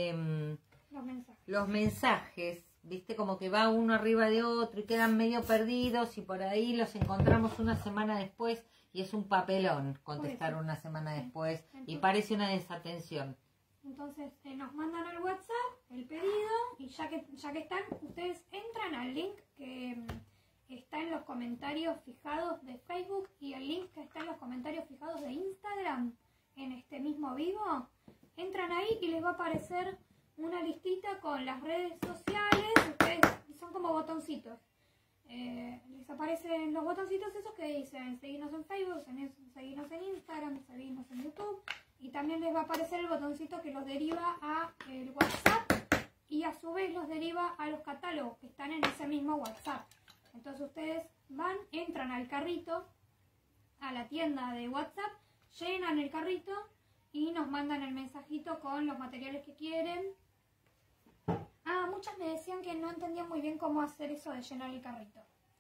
los mensajes, ¿viste? Como que va uno arriba de otro y quedan medio perdidos y por ahí los encontramos una semana después y es un papelón contestar una semana después. Entonces, y parece una desatención. Entonces nos mandan al WhatsApp el pedido y ya que están, ustedes entran al link que está en los comentarios fijados de Facebook y el link que está en los comentarios fijados de Instagram en este mismo vivo. Entran ahí y les va a aparecer una listita con las redes sociales. Ustedes son como botoncitos. Les aparecen los botoncitos esos que dicen seguirnos en Facebook, seguirnos en Instagram, seguirnos en YouTube. Y también les va a aparecer el botoncito que los deriva a el WhatsApp y a su vez los deriva a los catálogos que están en ese mismo WhatsApp. Entonces ustedes entran al carrito, a la tienda de WhatsApp, llenan el carrito y nos mandan el mensajito con los materiales que quieren. Muchas me decían que no entendían muy bien cómo hacer eso de llenar el carrito.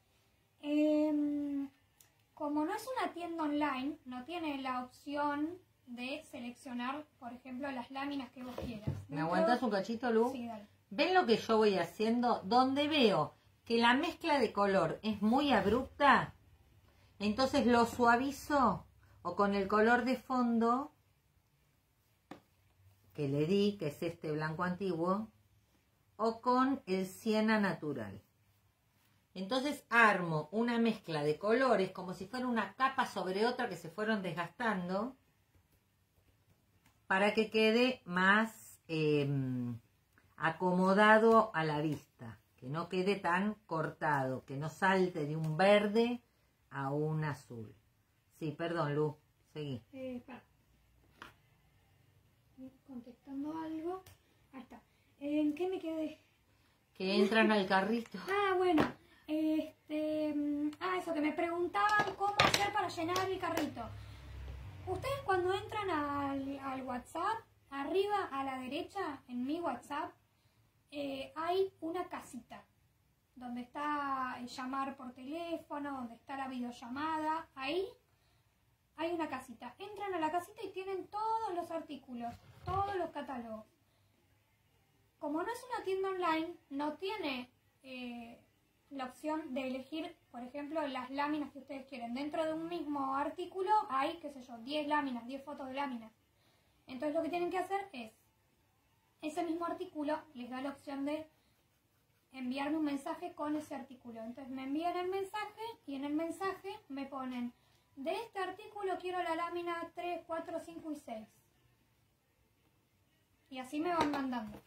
Como no es una tienda online, no tiene la opción de seleccionar, por ejemplo, las láminas que vos quieras. ¿Me aguantas un cachito, Lu? Sí, dale. ¿Ven lo que yo voy haciendo? Donde veo que la mezcla de color es muy abrupta, entonces lo suavizo o con el color de fondo que le di, que es este blanco antiguo, o con el siena natural. Entonces armo una mezcla de colores como si fuera una capa sobre otra que se fueron desgastando para que quede más acomodado a la vista, que no quede tan cortado, que no salte de un verde a un azul. Sí, perdón, Lu, seguí. Contestando algo. Ahí está. ¿En qué me quedé? Que entran al carrito. Bueno. Eso que me preguntaban cómo hacer para llenar el carrito. Ustedes cuando entran al WhatsApp, arriba a la derecha, en mi WhatsApp, hay una casita donde está el llamar por teléfono, donde está la videollamada. Ahí hay una casita. Entran a la casita y tienen todos los artículos, todos los catálogos. Como no es una tienda online, no tiene la opción de elegir, por ejemplo, las láminas que ustedes quieren. Dentro de un mismo artículo hay, qué sé yo, 10 láminas, 10 fotos de láminas. Entonces lo que tienen que hacer es, ese mismo artículo les da la opción de enviarme un mensaje con ese artículo. Entonces me envían el mensaje y en el mensaje me ponen, de este artículo quiero la lámina 3, 4, 5 y 6. Y así me van mandando.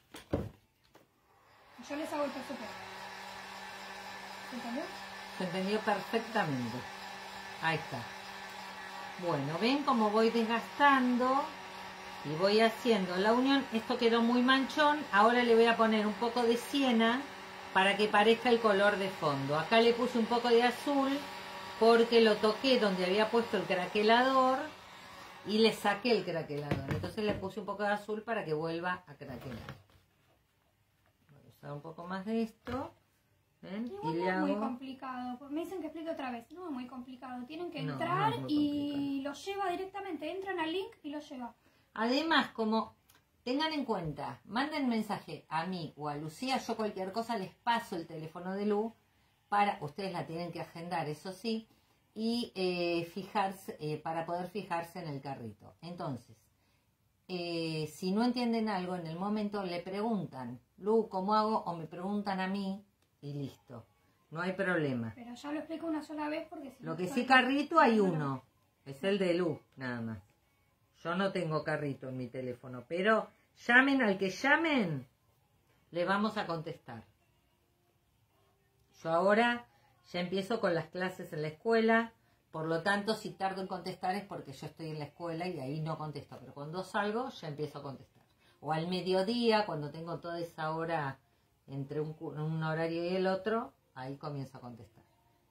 Yo les hago el presupuesto. ¿Se entendió? Se entendió perfectamente. Ahí está. Bueno, ven cómo voy desgastando y voy haciendo la unión. Esto quedó muy manchón. Ahora le voy a poner un poco de siena para que parezca el color de fondo. Acá le puse un poco de azul porque lo toqué donde había puesto el craquelador y le saqué el craquelador. Entonces le puse un poco de azul para que vuelva a craquelar. Voy a usar un poco más de esto. ¿Ven? Igual y no le es muy hago... complicado. Me dicen que explique otra vez. No es muy complicado. Tienen que entrar y lo lleva directamente. Entran al link y lo lleva. Además, como tengan en cuenta, manden mensaje a mí o a Lucía. Yo cualquier cosa les paso el teléfono de Lu. Ustedes la tienen que agendar, eso sí. Y fijarse, para poder fijarse en el carrito. Entonces, si no entienden algo en el momento, le preguntan, Lu, ¿cómo hago? O me preguntan a mí. Y listo, no hay problema. Pero ya lo explico una sola vez porque si Lo no que estoy- sí carrito hay uno, es el de Lu, nada más. Yo no tengo carrito en mi teléfono, pero llamen al que llamen, le vamos a contestar. Yo ahora ya empiezo con las clases en la escuela, por lo tanto si tardo en contestar es porque yo estoy en la escuela y ahí no contesto, pero cuando salgo ya empiezo a contestar. O al mediodía, cuando tengo toda esa hora entre un horario y el otro, ahí comienzo a contestar.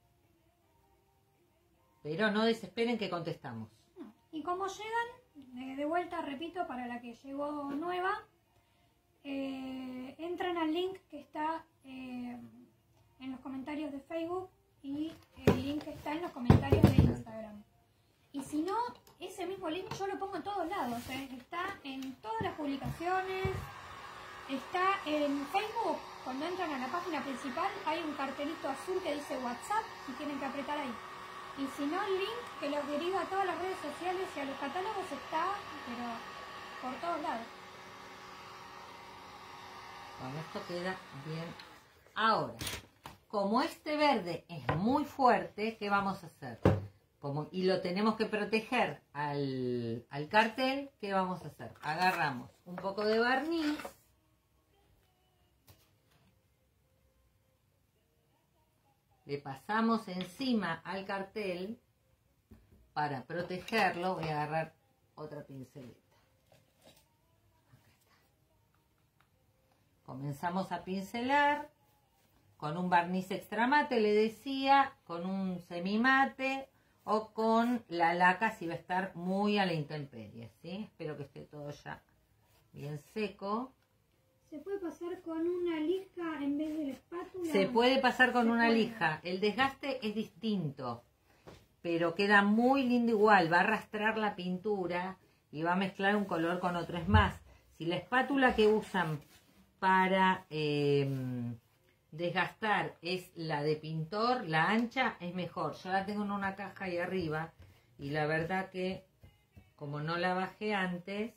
Pero no desesperen que contestamos. Y como llegan, de vuelta, repito, para la que llegó nueva, entran al link que está en los comentarios de Facebook y el link que está en los comentarios de Instagram. Y si no, ese mismo link yo lo pongo en todos lados, está en todas las publicaciones, está en Facebook. Cuando entran a la página principal hay un cartelito azul que dice WhatsApp y tienen que apretar ahí. Y si no, el link que los deriva a todas las redes sociales y a los catálogos está, pero por todos lados. Bueno, esto queda bien. Ahora, como este verde es muy fuerte, ¿qué vamos a hacer? Y lo tenemos que proteger al cartel, ¿qué vamos a hacer? Agarramos un poco de barniz. Le pasamos encima al cartel para protegerlo. Voy a agarrar otra pinceleta. Acá está. Comenzamos a pincelar con un barniz extra mate, le decía, con un semimate o con la laca si va a estar muy a la intemperie, ¿sí? Espero que esté todo ya bien seco. ¿Se puede pasar con una lija en vez de la espátula? Se puede pasar con una lija. El desgaste es distinto, pero queda muy lindo igual. Va a arrastrar la pintura y va a mezclar un color con otro. Es más, si la espátula que usan para desgastar es la de pintor, la ancha, es mejor. Yo la tengo en una caja ahí arriba y la verdad que como no la bajé antes,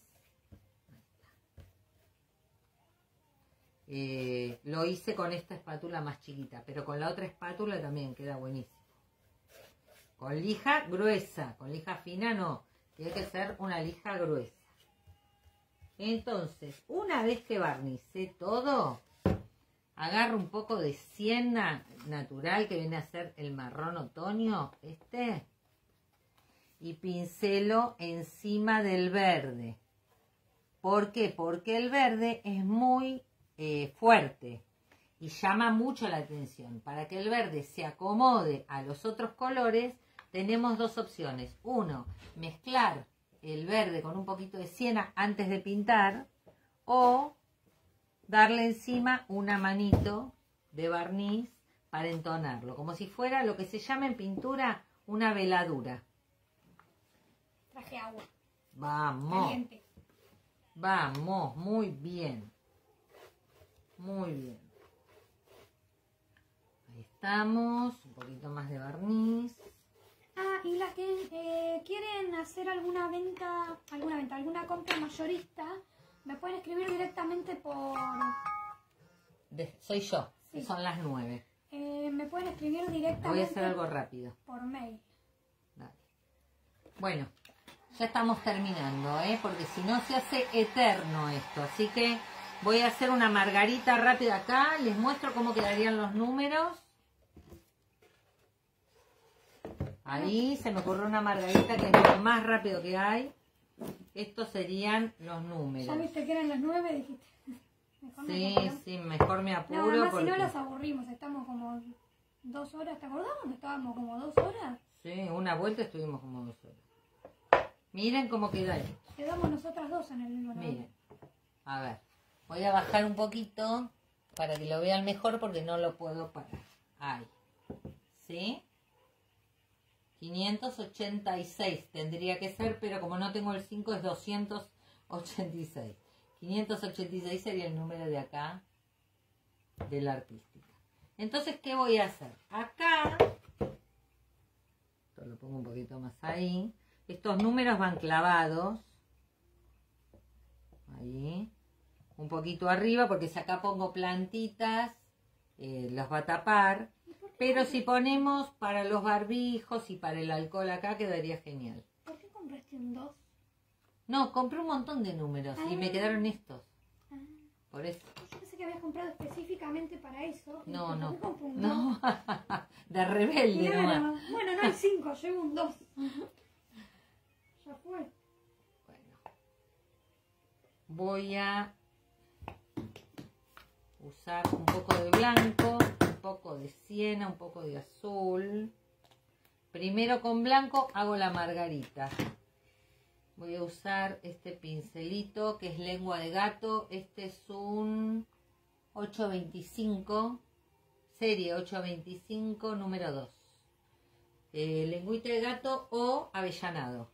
lo hice con esta espátula más chiquita, pero con la otra espátula también queda buenísimo. Con lija gruesa, con lija fina no, tiene que ser una lija gruesa. Entonces, una vez que barnicé todo, agarro un poco de siena natural que viene a ser el marrón otoño, y pincelo encima del verde. ¿Por qué? Porque el verde es muy fuerte y llama mucho la atención. Para que el verde se acomode a los otros colores, tenemos dos opciones. Uno, mezclar el verde con un poquito de siena antes de pintar, o darle encima una manito de barniz para entonarlo, como si fuera lo que se llama en pintura una veladura. Traje agua. Vamos. Caliente. Vamos, muy bien. Muy bien. Ahí estamos, un poquito más de barniz. Ah, y las que quieren hacer alguna compra mayorista, me pueden escribir directamente por... Soy yo, Sí. son las 9. Me pueden escribir directamente Voy a hacer algo rápido. por mail. Dale. Bueno, ya estamos terminando, porque si no se hace eterno esto. Así que voy a hacer una margarita rápida acá. Les muestro cómo quedarían los números. Ahí se me ocurrió una margarita que es lo más rápido que hay. Estos serían los números. Ya viste que eran las 9, dijiste. Mejor Sí, me sí, mejor me apuro. No, además porque... si no los aburrimos, estamos como 2 horas. ¿Te acordás que estábamos como 2 horas? Sí, una vuelta estuvimos como 2 horas. Miren cómo queda esto. Quedamos nosotras dos en el mismo lugar. Miren, a ver, voy a bajar un poquito para que lo vean mejor porque no lo puedo parar. Ahí, ¿sí? 586 tendría que ser, pero como no tengo el 5 es 286. 586 sería el número de acá de la artística. Entonces, ¿qué voy a hacer? Acá, esto lo pongo un poquito más ahí. Estos números van clavados. Ahí. Un poquito arriba, porque si acá pongo plantitas, los va a tapar. Pero si ponemos para los barbijos y para el alcohol acá, quedaría genial. ¿Por qué compraste un 2? No, compré un montón de números y me quedaron estos. Ah. Por eso. Yo pensé que habías comprado específicamente para eso. No, ¿Por no. qué compré un 2? No, de rebelde Claro. nomás. Bueno, no hay 5, llevo un 2. Ya fue. Bueno. Voy a usar un poco de blanco, un poco de siena, un poco de azul. Primero con blanco hago la margarita. voy a usar este pincelito que es lengua de gato. Este es un 825, serie 825 número 2. Lengüita de gato o avellanado.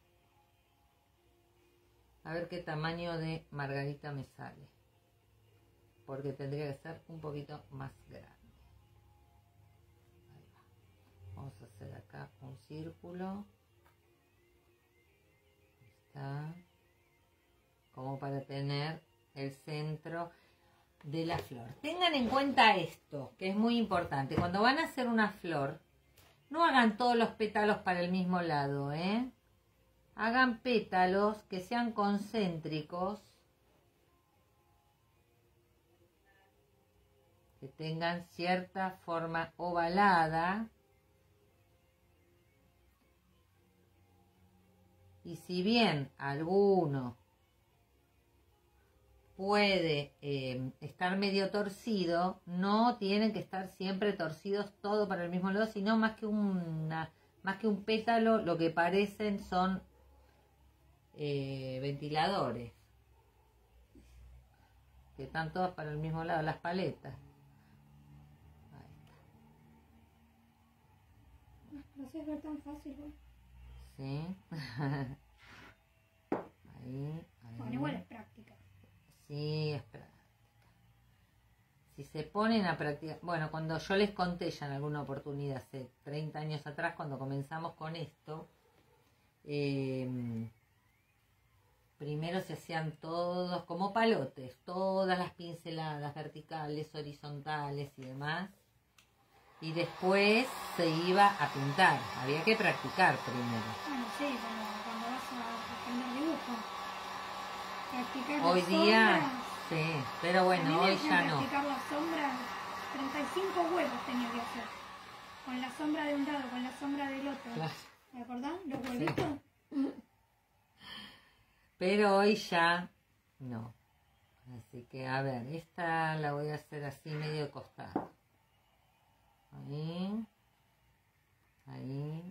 A ver qué tamaño de margarita me sale. Porque tendría que ser un poquito más grande. Ahí va. Vamos a hacer acá un círculo. Ahí está. Como para tener el centro de la flor. Tengan en cuenta esto, que es muy importante. Cuando van a hacer una flor, no hagan todos los pétalos para el mismo lado, ¿eh? Hagan pétalos que sean concéntricos, que tengan cierta forma ovalada. Y si bien alguno puede estar medio torcido, no tienen que estar siempre torcidos todo para el mismo lado, sino más que un pétalo, lo que parecen son ventiladores, que están todas para el mismo lado, las paletas. Ahí está. No sé, es ver tan fácil, ¿no? Sí. Ahí. Bueno, igual es práctica. Sí, es práctica. Si se ponen a practicar, bueno, cuando yo les conté ya en alguna oportunidad, hace 30 años atrás, cuando comenzamos con esto, primero se hacían todos como palotes, todas las pinceladas verticales, horizontales y demás. Y después se iba a pintar. Había que practicar primero. Bueno, sí, cuando vas a aprender dibujo. Practicar Hoy las día, sombras. sí, pero A mí bueno, me hoy decían ya no. practicar las sombras, 35 huevos tenía que hacer. Con la sombra de un lado, con la sombra del otro. Claro. ¿Te acordás? Los huevitos. Pero hoy ya no. Así que, a ver, esta la voy a hacer así medio de costado. Ahí. Ahí.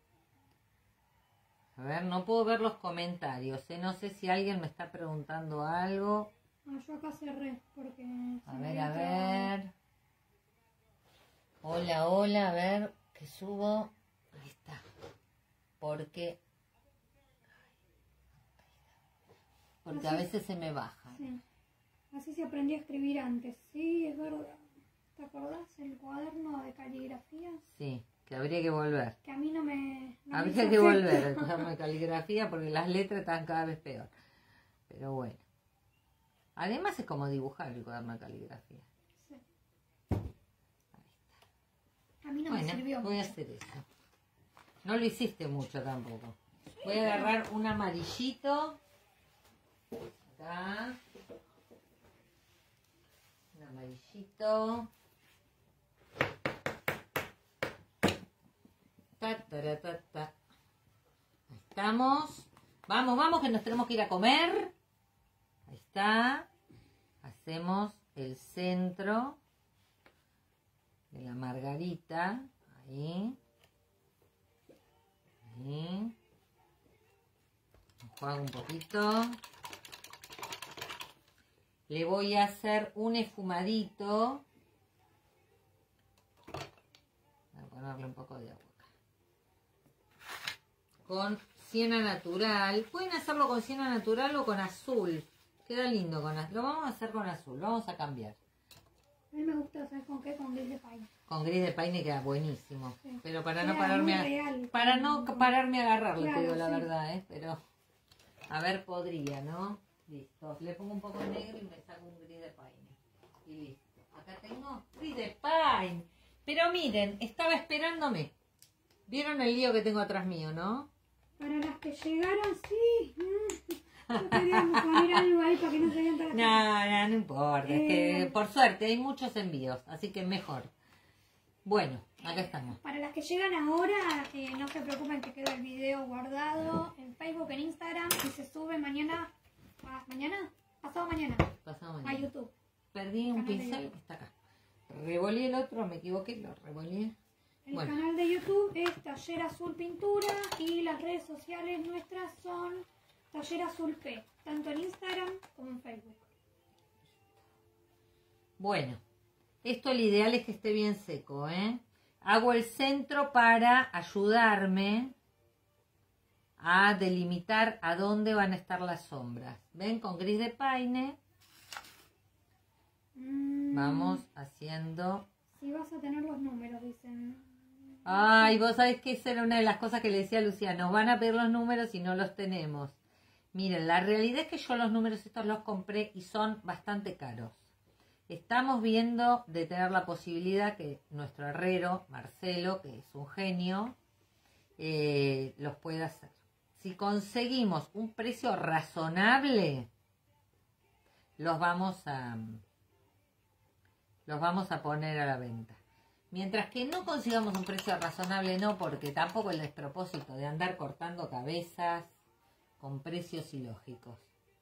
A ver, no puedo ver los comentarios. No sé si alguien me está preguntando algo. No, yo acá cerré porque... A ver. Hola, hola, a ver, que subo. Ahí está. Porque a veces se me baja. Sí. Así se aprendía a escribir antes. Sí, es verdad. ¿Te acordás el cuaderno de caligrafía? Sí, que habría que volver. Que a mí no me... Habría que volver al cuaderno de caligrafía porque las letras están cada vez peor. Pero bueno. Además es como dibujar el cuaderno de caligrafía. Sí. Ahí está. A mí no me sirvió. Voy a hacer eso. No lo hiciste mucho tampoco. Voy a agarrar un amarillito. Acá. Un amarillito. Ahí estamos. Vamos, vamos, que nos tenemos que ir a comer. Ahí está. Hacemos el centro de la margarita. Ahí. Ahí. Enjuago un poquito. Le voy a hacer un esfumadito. Voy a ponerle un poco de agua. Con siena natural. Pueden hacerlo con siena natural o con azul. Queda lindo con azul. Lo vamos a hacer con azul. Vamos a cambiar. A mí me gusta, ¿sabes con qué? Con gris de paine. Con gris de paine queda buenísimo. Sí. Pero para Queda no pararme muy real. para no pararme a agarrarle, Claro, te digo la sí. verdad, pero a ver, podría, ¿no? Listo. Le pongo un poco de negro y me saco un gris de paine. Y listo. Acá tengo gris de paine. Pero miren, estaba esperándome. ¿Vieron el lío que tengo atrás mío, no? Para las que llegaron, sí. Yo quería poner algo ahí para que no se vean todas las No importa. Es que por suerte hay muchos envíos, así que mejor. Bueno, acá estamos. Para las que llegan ahora, no se preocupen que queda el video guardado en Facebook, en Instagram y se sube mañana, pasado mañana, Pasado a mañana. YouTube. Perdí un Canal de pincel YouTube. que está acá. Revolví el otro, me equivoqué, lo revolví. El Bueno. canal de YouTube es Taller Azul Pintura y las redes sociales nuestras son Taller Azul P, tanto en Instagram como en Facebook. Bueno, esto lo ideal es que esté bien seco, ¿eh? Hago el centro para ayudarme a delimitar a dónde van a estar las sombras. ¿Ven? Con gris de paine vamos haciendo... Si vas a tener los números, dicen. Ay, vos sabés que esa era una de las cosas que le decía a Lucía. Nos van a pedir los números y no los tenemos. Miren, la realidad es que yo los números estos los compré y son bastante caros. Estamos viendo de tener la posibilidad que nuestro herrero, Marcelo, que es un genio, los pueda hacer. Si conseguimos un precio razonable, los vamos a poner a la venta. Mientras que no consigamos un precio razonable, no, porque tampoco el despropósito de andar cortando cabezas con precios ilógicos.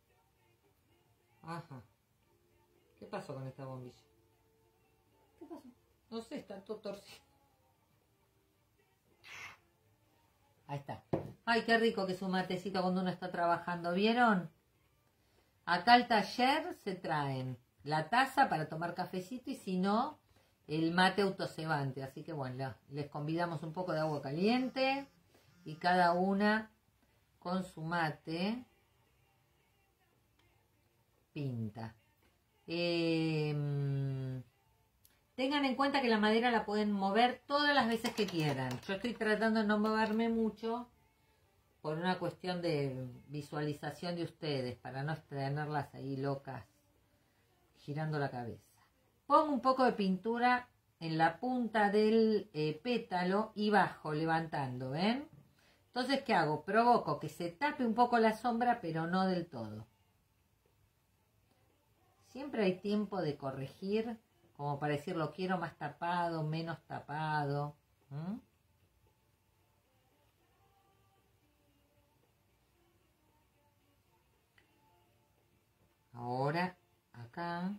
Ajá. ¿Qué pasó con esta bombilla? ¿Qué pasó? No sé, está todo torcido. Ahí está. Ay, qué rico que es un matecito cuando uno está trabajando. ¿Vieron? Acá al taller se traen la taza para tomar cafecito y si no, el mate autocebante. Así que bueno, les convidamos un poco de agua caliente y cada una con su mate pinta. Tengan en cuenta que la madera la pueden mover todas las veces que quieran. Yo estoy tratando de no moverme mucho por una cuestión de visualización de ustedes, para no tenerlas ahí locas girando la cabeza. Pongo un poco de pintura en la punta del pétalo y bajo levantando, ¿ven? Entonces, ¿qué hago? Provoco que se tape un poco la sombra, pero no del todo. Siempre hay tiempo de corregir, como para decir lo quiero más tapado, menos tapado. Ahora, acá.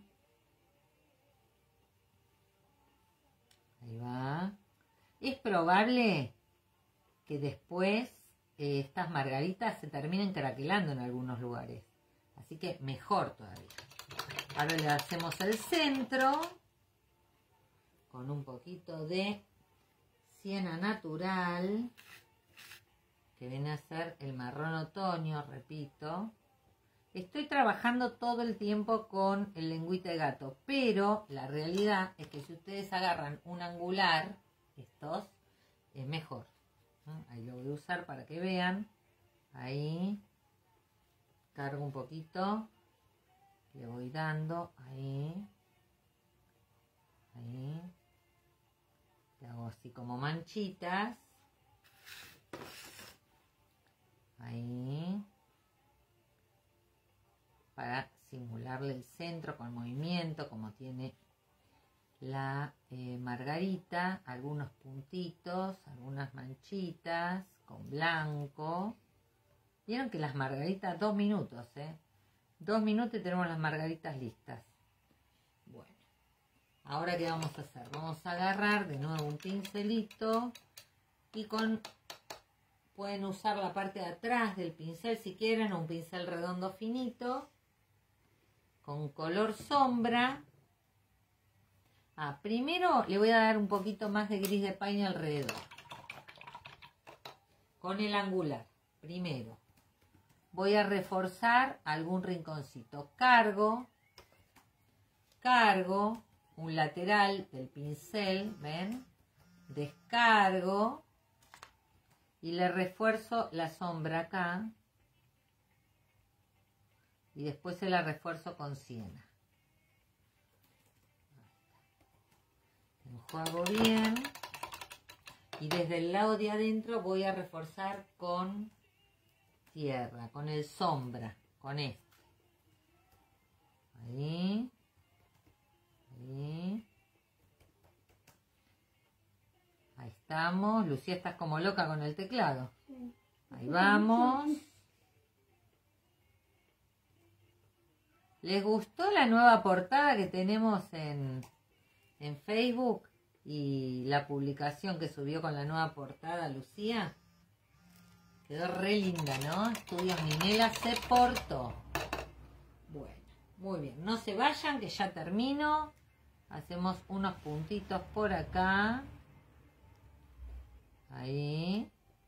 Ahí va. Es probable que después estas margaritas se terminen craquelando en algunos lugares. Así que mejor todavía. Ahora le hacemos el centro con un poquito de siena natural, que viene a ser el marrón otoño, repito. Estoy trabajando todo el tiempo con el lengüita de gato, pero la realidad es que si ustedes agarran un angular, estos, es mejor. Ahí lo voy a usar para que vean. Ahí. Cargo un poquito. Le voy dando. Ahí. Ahí. Le hago así como manchitas. Ahí. Para simularle el centro con movimiento, como tiene la margarita, algunos puntitos, algunas manchitas con blanco. Vieron que las margaritas, 2 minutos, 2 minutos y tenemos las margaritas listas. Bueno, ahora ¿qué vamos a hacer? Vamos a agarrar de nuevo un pincelito y pueden usar la parte de atrás del pincel si quieren, o un pincel redondo finito con color sombra. Primero le voy a dar un poquito más de gris de paine alrededor. Con el angular, primero. Voy a reforzar algún rinconcito. Cargo un lateral del pincel, ¿ven? Descargo y le refuerzo la sombra acá. Y después se la refuerzo con siena. Enjuago bien. Y desde el lado de adentro voy a reforzar con tierra, con el sombra, con este. Ahí. Ahí. Ahí estamos. Lucía, estás como loca con el teclado. Sí. Ahí vamos. ¿Les gustó la nueva portada que tenemos en Facebook y la publicación que subió con la nueva portada Lucía? Quedó re linda, ¿no? Estudios Minela se portó. Bueno, muy bien. No se vayan, que ya termino. Hacemos unos puntitos por acá. Ahí.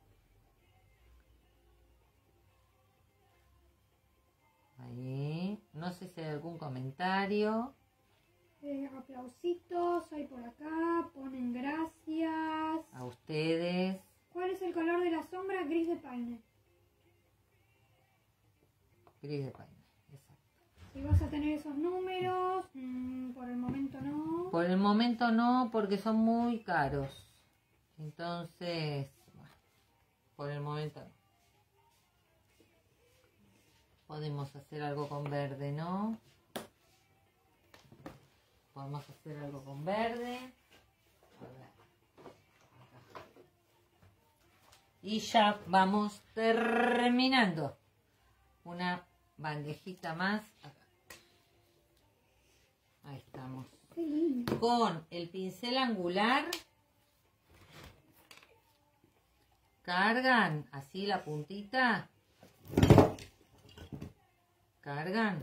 Ahí. No sé si hay algún comentario. Aplausitos, hay por acá. Ponen gracias. A ustedes. ¿Cuál es el color de la sombra? Gris de paine. Gris de paine, exacto. Si vas a tener esos números, por el momento no. Por el momento no, porque son muy caros. Entonces, bueno, por el momento no. Podemos hacer algo con verde, ¿no? Podemos hacer algo con verde. A ver. Y ya vamos terminando. Una bandejita más. Acá. Ahí estamos. Qué lindo. Con el pincel angular. Cargan así la puntita. Cargan.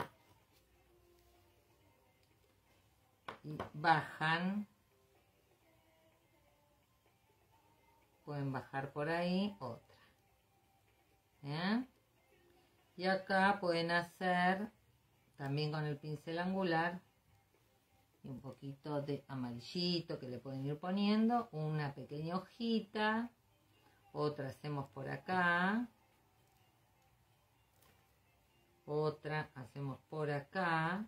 Y bajan. Pueden bajar por ahí otra. ¿Eh? Y acá pueden hacer también con el pincel angular y un poquito de amarillito que le pueden ir poniendo, una pequeña hojita, otra hacemos por acá, otra hacemos por acá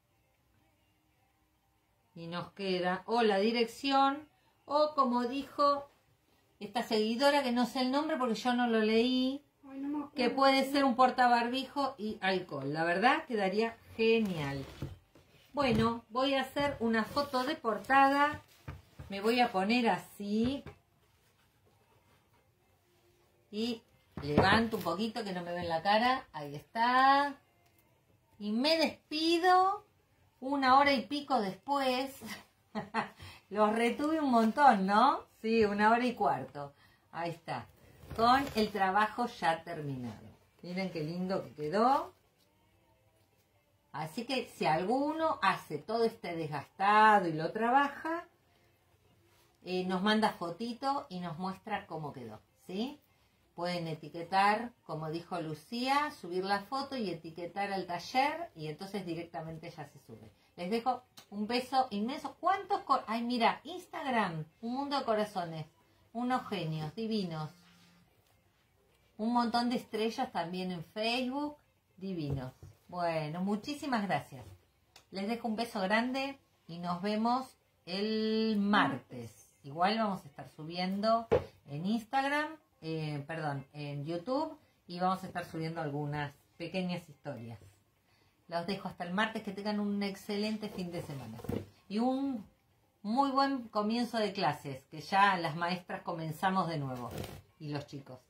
y nos queda o la dirección o, como dijo esta seguidora, que no sé el nombre porque yo no lo leí, que puede ser un portabarbijo y alcohol. La verdad quedaría genial. Bueno, voy a hacer una foto de portada. Me voy a poner así. Y levanto un poquito que no me ven la cara. Ahí está. Y me despido 1 hora y pico después. Los retuve un montón, ¿no? Sí, 1 hora y cuarto. Ahí está. Con el trabajo ya terminado. Miren qué lindo que quedó. Así que si alguno hace todo este desgastado y lo trabaja, nos manda fotito y nos muestra cómo quedó, ¿sí? Pueden etiquetar, como dijo Lucía, subir la foto y etiquetar al taller y entonces directamente ya se sube. Les dejo un beso inmenso. ¿Cuántos? Ay, mira, Instagram, un mundo de corazones, unos genios divinos. Un montón de estrellas también en Facebook, divinos. Bueno, muchísimas gracias. Les dejo un beso grande y nos vemos el martes. Igual vamos a estar subiendo en Instagram, en YouTube, y vamos a estar subiendo algunas pequeñas historias. Los dejo hasta el martes, que tengan un excelente fin de semana. Y un muy buen comienzo de clases, que ya las maestras comenzamos de nuevo. Y los chicos.